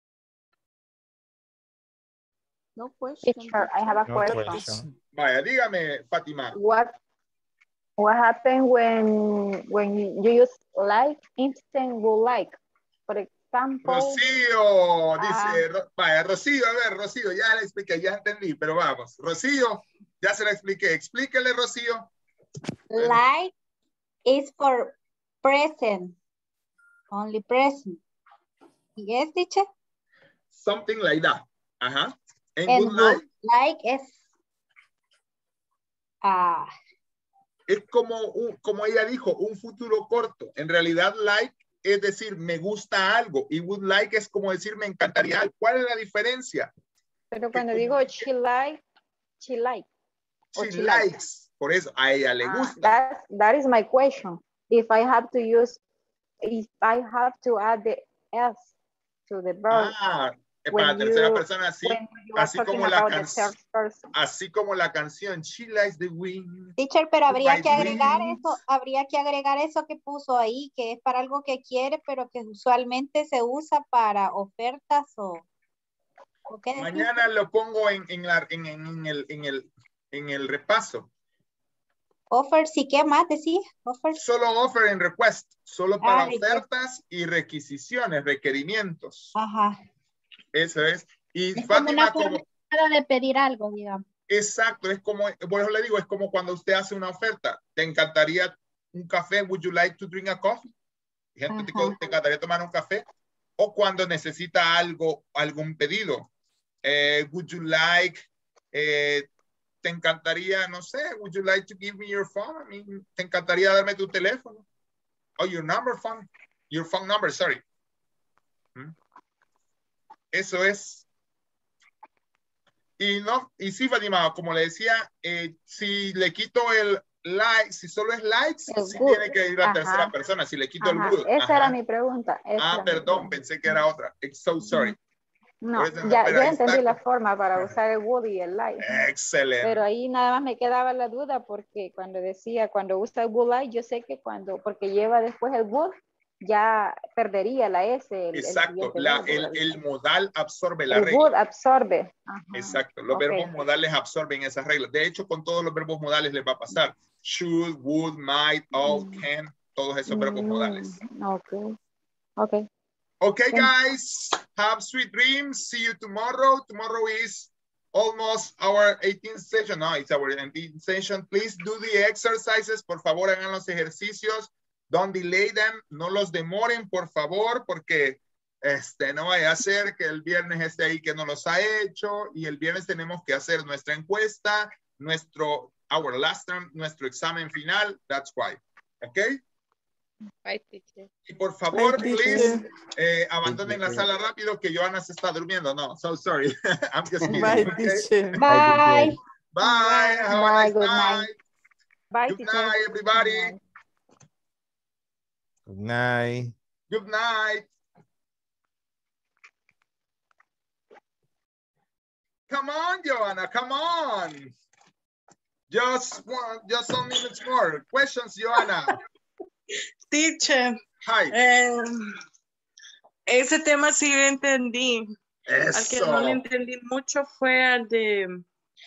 No question. Teacher, I have a question. Vaya, dígame, Fátima. What happens when you use like instead would like? For example. Rocío, dice, vaya, Rocío, a ver, Rocío, ya le expliqué, ya entendí, pero vamos. Rocío, ya se la expliqué. Explíquele, Rocío. Like is for present. Only present. Yes, teacher? Something like that. Ajá. And would like is es como ella dijo, un futuro corto. En realidad, like es decir, me gusta algo. Y would like es como decir, me encantaría algo. ¿Cuál es la diferencia? Pero cuando digo she likes. She likes. Por eso, a ella le gusta. That is my question. If I have to add the S to the verb. para tercera persona, así, así como la canción She Likes the Wind. Teacher, pero habría que agregar eso que puso ahí, que es para algo que quiere, pero que usualmente se usa para ofertas o ¿qué decís? Mañana lo pongo en el repaso. Offers y qué más decís? Offers. Solo offer en request, solo para ofertas y requisiciones, requerimientos. Ajá. Eso es. Y es Fátima, como una forma de pedir algo, digamos. Exacto, es como, por eso le digo, es como cuando usted hace una oferta. ¿Te encantaría un café? Would you like to drink a coffee? Gente, ¿te encantaría tomar un café? O cuando necesita algo, algún pedido. Would you like, te encantaría, no sé, would you like to give me your phone? I mean, ¿te encantaría darme tu teléfono? O your phone number, sorry. Eso es. Y sí, Fátima, como le decía, si le quito el like, si solo es likes, sí tiene que ir a tercera persona. Si le quito el good. Esa era mi pregunta. Perdón, pensé que era otra. So sorry. No, ya entendí la forma para usar el would y el like. Excelente. Pero ahí nada más me quedaba la duda porque cuando usa el would like, yo sé que porque lleva después el would, ya perdería la S. Exacto, el modal absorbe la regla. El would absorbe. Ajá. Exacto, los verbos modales absorben esas reglas. De hecho, con todos los verbos modales les va a pasar. Should, would, might, ought, can, todos esos verbos modales. Okay. Okay, guys, have sweet dreams. See you tomorrow. Tomorrow is almost our 18th session. No, it's our 18th session. Please do the exercises. Por favor, hagan los ejercicios. Don't delay them. No los demoren, por favor, porque no vaya a ser que el viernes esté ahí que no los ha hecho. Y el viernes tenemos que hacer nuestra encuesta, our last term, nuestro examen final. That's why. Okay? Bye, teacher. Y por favor, please, abandonen la sala rápido que Johanna se está durmiendo. No, so sorry. I'm just kidding. Bye, okay? teacher. Bye. Bye. Have a nice good night. Bye, Good teacher. night, everybody. Good night. Good night. Come on, Johanna, come on. Just some minutes more. Questions, Johanna. Teacher. Hi. Ese tema sí lo entendí. Eso. Al que no le entendí mucho fue al de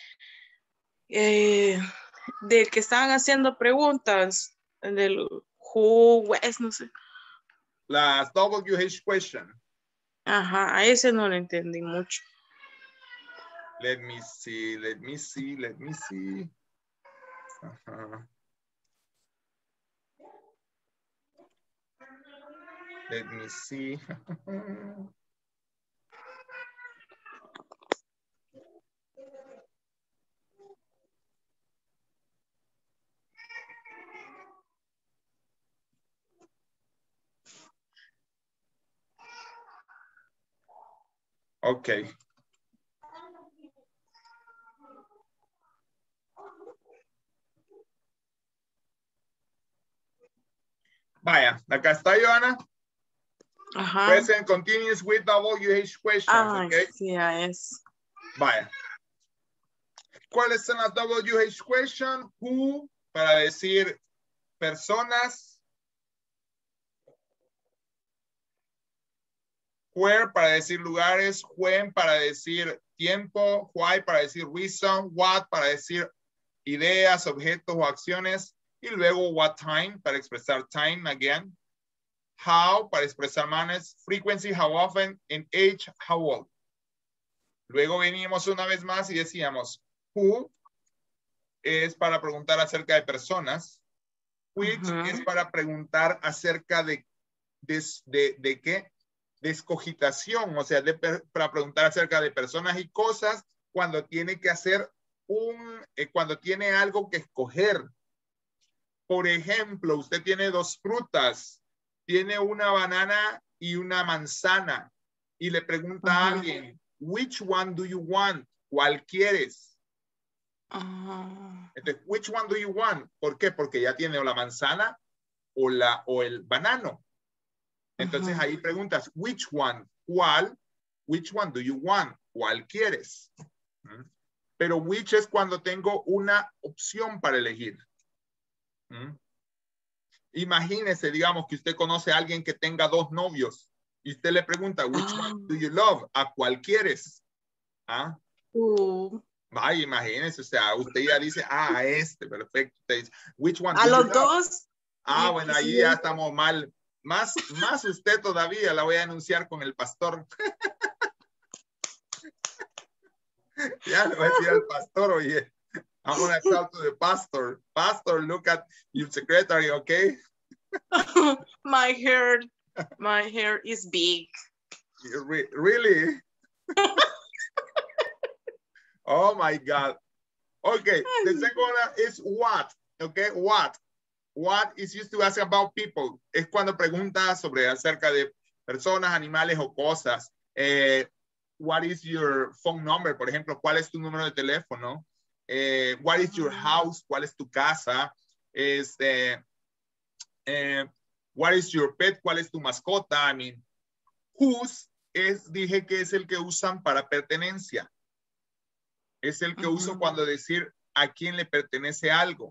que estaban haciendo preguntas, del who, was, no sé. Las WH question. Ajá, a ese no lo entendí mucho. Let me see. Ajá. Let me see. Okay. Vaya, acá está Johanna. Ajá. Present continuous with WH questions, okay? Sí, es. Vaya. ¿Cuáles son las WH questions? Who, para decir personas. Where, para decir lugares. When, para decir tiempo. Why, para decir reason. What, para decir ideas, objetos o acciones. Y luego what time, para expresar time again. How, para expresar manes. Frequency, how often. And age, how old. Luego venimos una vez más y decíamos who es para preguntar acerca de personas. Which es para preguntar acerca de qué. De escogitación, o sea, para preguntar acerca de personas y cosas cuando tiene que hacer cuando tiene algo que escoger. Por ejemplo, usted tiene dos frutas, tiene una banana y una manzana y le pregunta a alguien, which one do you want? ¿Cuál quieres? Entonces, which one do you want? ¿Por qué? Porque ya tiene o la manzana o el banano. Entonces ahí preguntas, which one? ¿Cuál? which one do you want? ¿Cuál quieres? Pero which es cuando tengo una opción para elegir. Imagínese, digamos, que usted conoce a alguien que tenga 2 novios y usted le pregunta, which one do you love? ¿A cuál quieres? ¿Ah? Vaya, imagínese, o sea, usted ya dice, este, perfecto. Usted dice, which one ¿A los dos? Bueno, ahí ya estamos mal. Más usted todavía, la voy a anunciar con el pastor. Ya le voy a decir al pastor, oye, I'm going to talk to the pastor. Pastor, look at your secretary, okay? My hair is big. Really? Oh my God. Okay, the second one is what, okay? What is used to ask about people. Es cuando pregunta sobre acerca de personas, animales o cosas. What is your phone number? Por ejemplo, ¿cuál es tu número de teléfono? What is your house? ¿Cuál es tu casa? What is your pet? ¿Cuál es tu mascota? I mean, whose dije que es el que usan para pertenencia. Es el que uso cuando decir a quién le pertenece algo.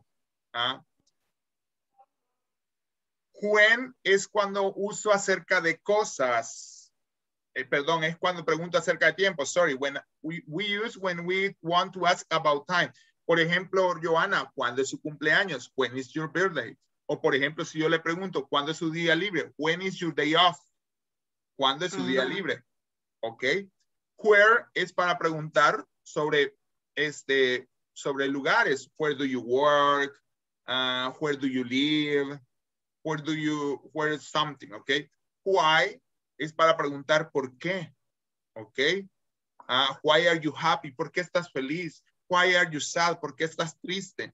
When es cuando uso acerca de cosas. Perdón, es cuando pregunto acerca de tiempo. Sorry, when we use when we want to ask about time. Por ejemplo, Joana, ¿cuándo es su cumpleaños? When is your birthday? O por ejemplo, si yo le pregunto, ¿cuándo es su día libre? When is your day off? ¿Cuándo es su día libre? Ok. Where es para preguntar sobre lugares. Where do you work? Where do you live? Where is something? Ok. Why es para preguntar por qué. Ok. Why are you happy? ¿Por qué estás feliz? Why are you sad? ¿Por qué estás triste?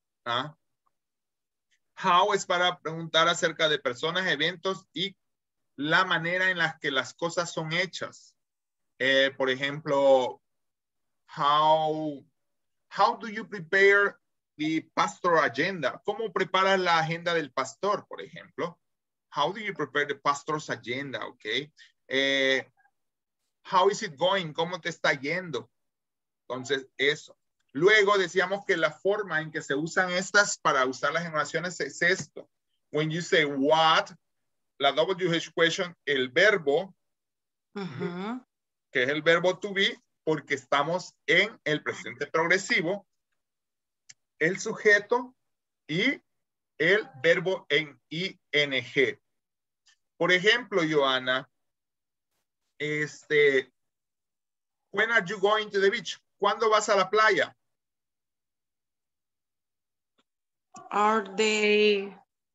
How es para preguntar acerca de personas, eventos y la manera en la que las cosas son hechas. Por ejemplo, how do you prepare the pastor agenda? ¿Cómo preparas la agenda del pastor, por ejemplo? How do you prepare the pastor's agenda? Okay. How is it going? ¿Cómo te está yendo? Entonces, eso. Luego decíamos que la forma en que se usan estas para usar en oraciones es esto. When you say what, la WH question, el verbo, que es el verbo to be, porque estamos en el presente progresivo, el sujeto y el verbo en ing. Por ejemplo, Joana, when are you going to the beach? ¿Cuándo vas a la playa? Are they?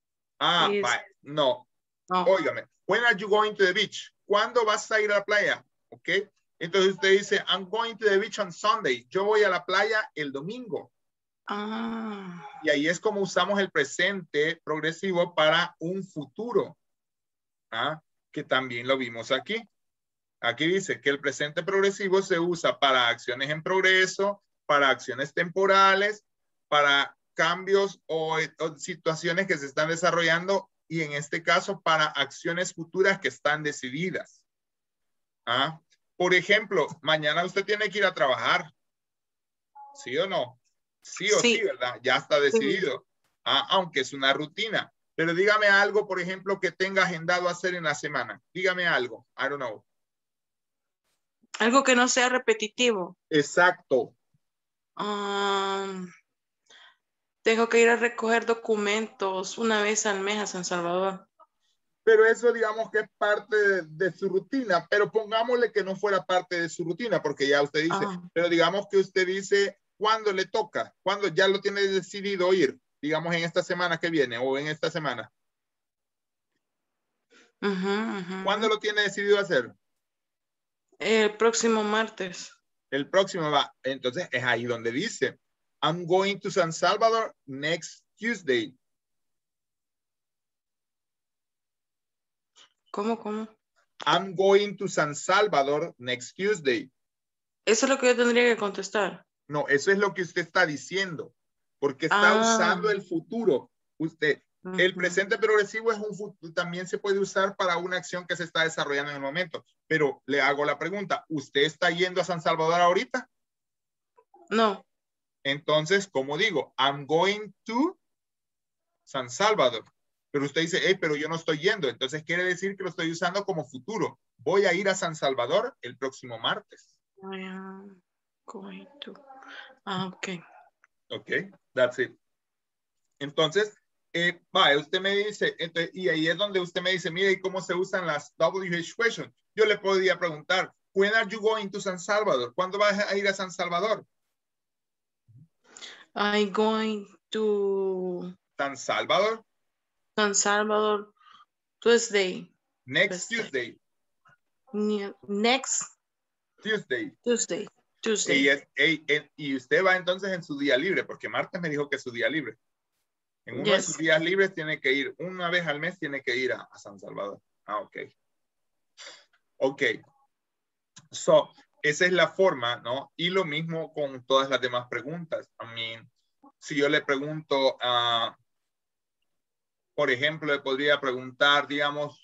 No. Óigame. When are you going to the beach? ¿Cuándo vas a ir a la playa? ¿Ok? Entonces usted dice, I'm going to the beach on Sunday. Yo voy a la playa el domingo. Y ahí es como usamos el presente progresivo para un futuro. Que también lo vimos aquí. Aquí dice que el presente progresivo se usa para acciones en progreso, para acciones temporales, para cambios o situaciones que se están desarrollando y en este caso para acciones futuras que están decididas. Por ejemplo, mañana usted tiene que ir a trabajar. ¿Sí o no? Sí o sí, ¿verdad? Ya está decidido. Aunque es una rutina. Pero dígame algo, por ejemplo, que tenga agendado hacer en la semana. Dígame algo. I don't know. Algo que no sea repetitivo. Exacto. Tengo que ir a recoger documentos una vez al mes a San Salvador. Pero eso digamos que es parte de su rutina. Pero pongámosle que no fuera parte de su rutina, porque ya usted dice. Pero digamos que usted dice cuándo le toca, cuándo ya lo tiene decidido ir. Digamos en esta semana que viene o en esta semana. ¿Cuándo lo tiene decidido hacer? El próximo martes. El próximo va. Entonces es ahí donde dice, I'm going to San Salvador next Tuesday. ¿Cómo? I'm going to San Salvador next Tuesday. Eso es lo que yo tendría que contestar. No, eso es lo que usted está diciendo. Porque está usando el futuro. Usted, El presente progresivo es también se puede usar para una acción que se está desarrollando en el momento. Pero le hago la pregunta, ¿usted está yendo a San Salvador ahorita? No. Entonces, como digo, I'm going to San Salvador. Pero usted dice, hey, pero yo no estoy yendo. Entonces quiere decir que lo estoy usando como futuro. Voy a ir a San Salvador el próximo martes. I am going to. Ok. Ok, that's it. Entonces, usted me dice, y ahí es donde usted me dice, mire, ¿y cómo se usan las WH questions? Yo le podría preguntar, when are you going to San Salvador? ¿Cuándo vas a ir a San Salvador? I'm going to San Salvador. San Salvador Tuesday. Next Tuesday. Next Tuesday. Tuesday. Y usted va entonces en su día libre, porque martes me dijo que es su día libre. En uno de sus días libres tiene que ir, una vez al mes tiene que ir a San Salvador. Ok. Ok. So, esa es la forma, ¿no? Y lo mismo con todas las demás preguntas. I mean, si yo le pregunto, por ejemplo, le podría preguntar, digamos,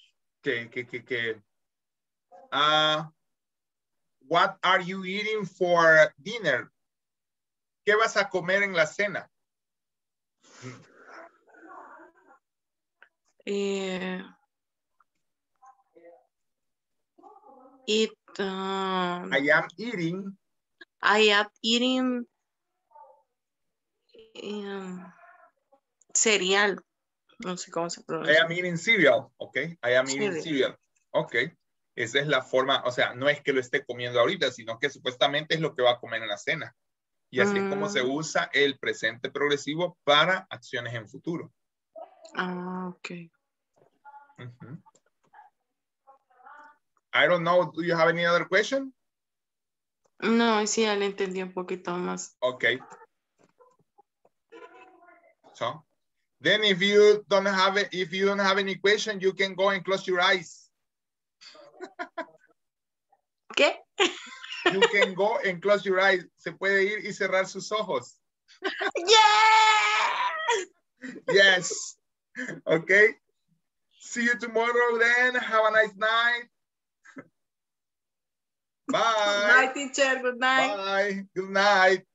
what are you eating for dinner? ¿Qué vas a comer en la cena? I am eating. I am eating cereal. No sé cómo se pronuncia. I am eating cereal. Ok. I am eating cereal. Ok. Esa es la forma, o sea, no es que lo esté comiendo ahorita, sino que supuestamente es lo que va a comer en la cena. Y así es como se usa el presente progresivo para acciones en futuro. Ok. I don't know, do you have any other question? No, sí, ya le entendí un poquito más. Okay. So, then if you don't have any question, you can go and close your eyes. ¿Qué? You can go and close your eyes. Se puede ir y cerrar sus ojos. Yeah! Yes. Okay. See you tomorrow then. Have a nice night. Bye. Bye, teacher. Good night. Bye. Good night.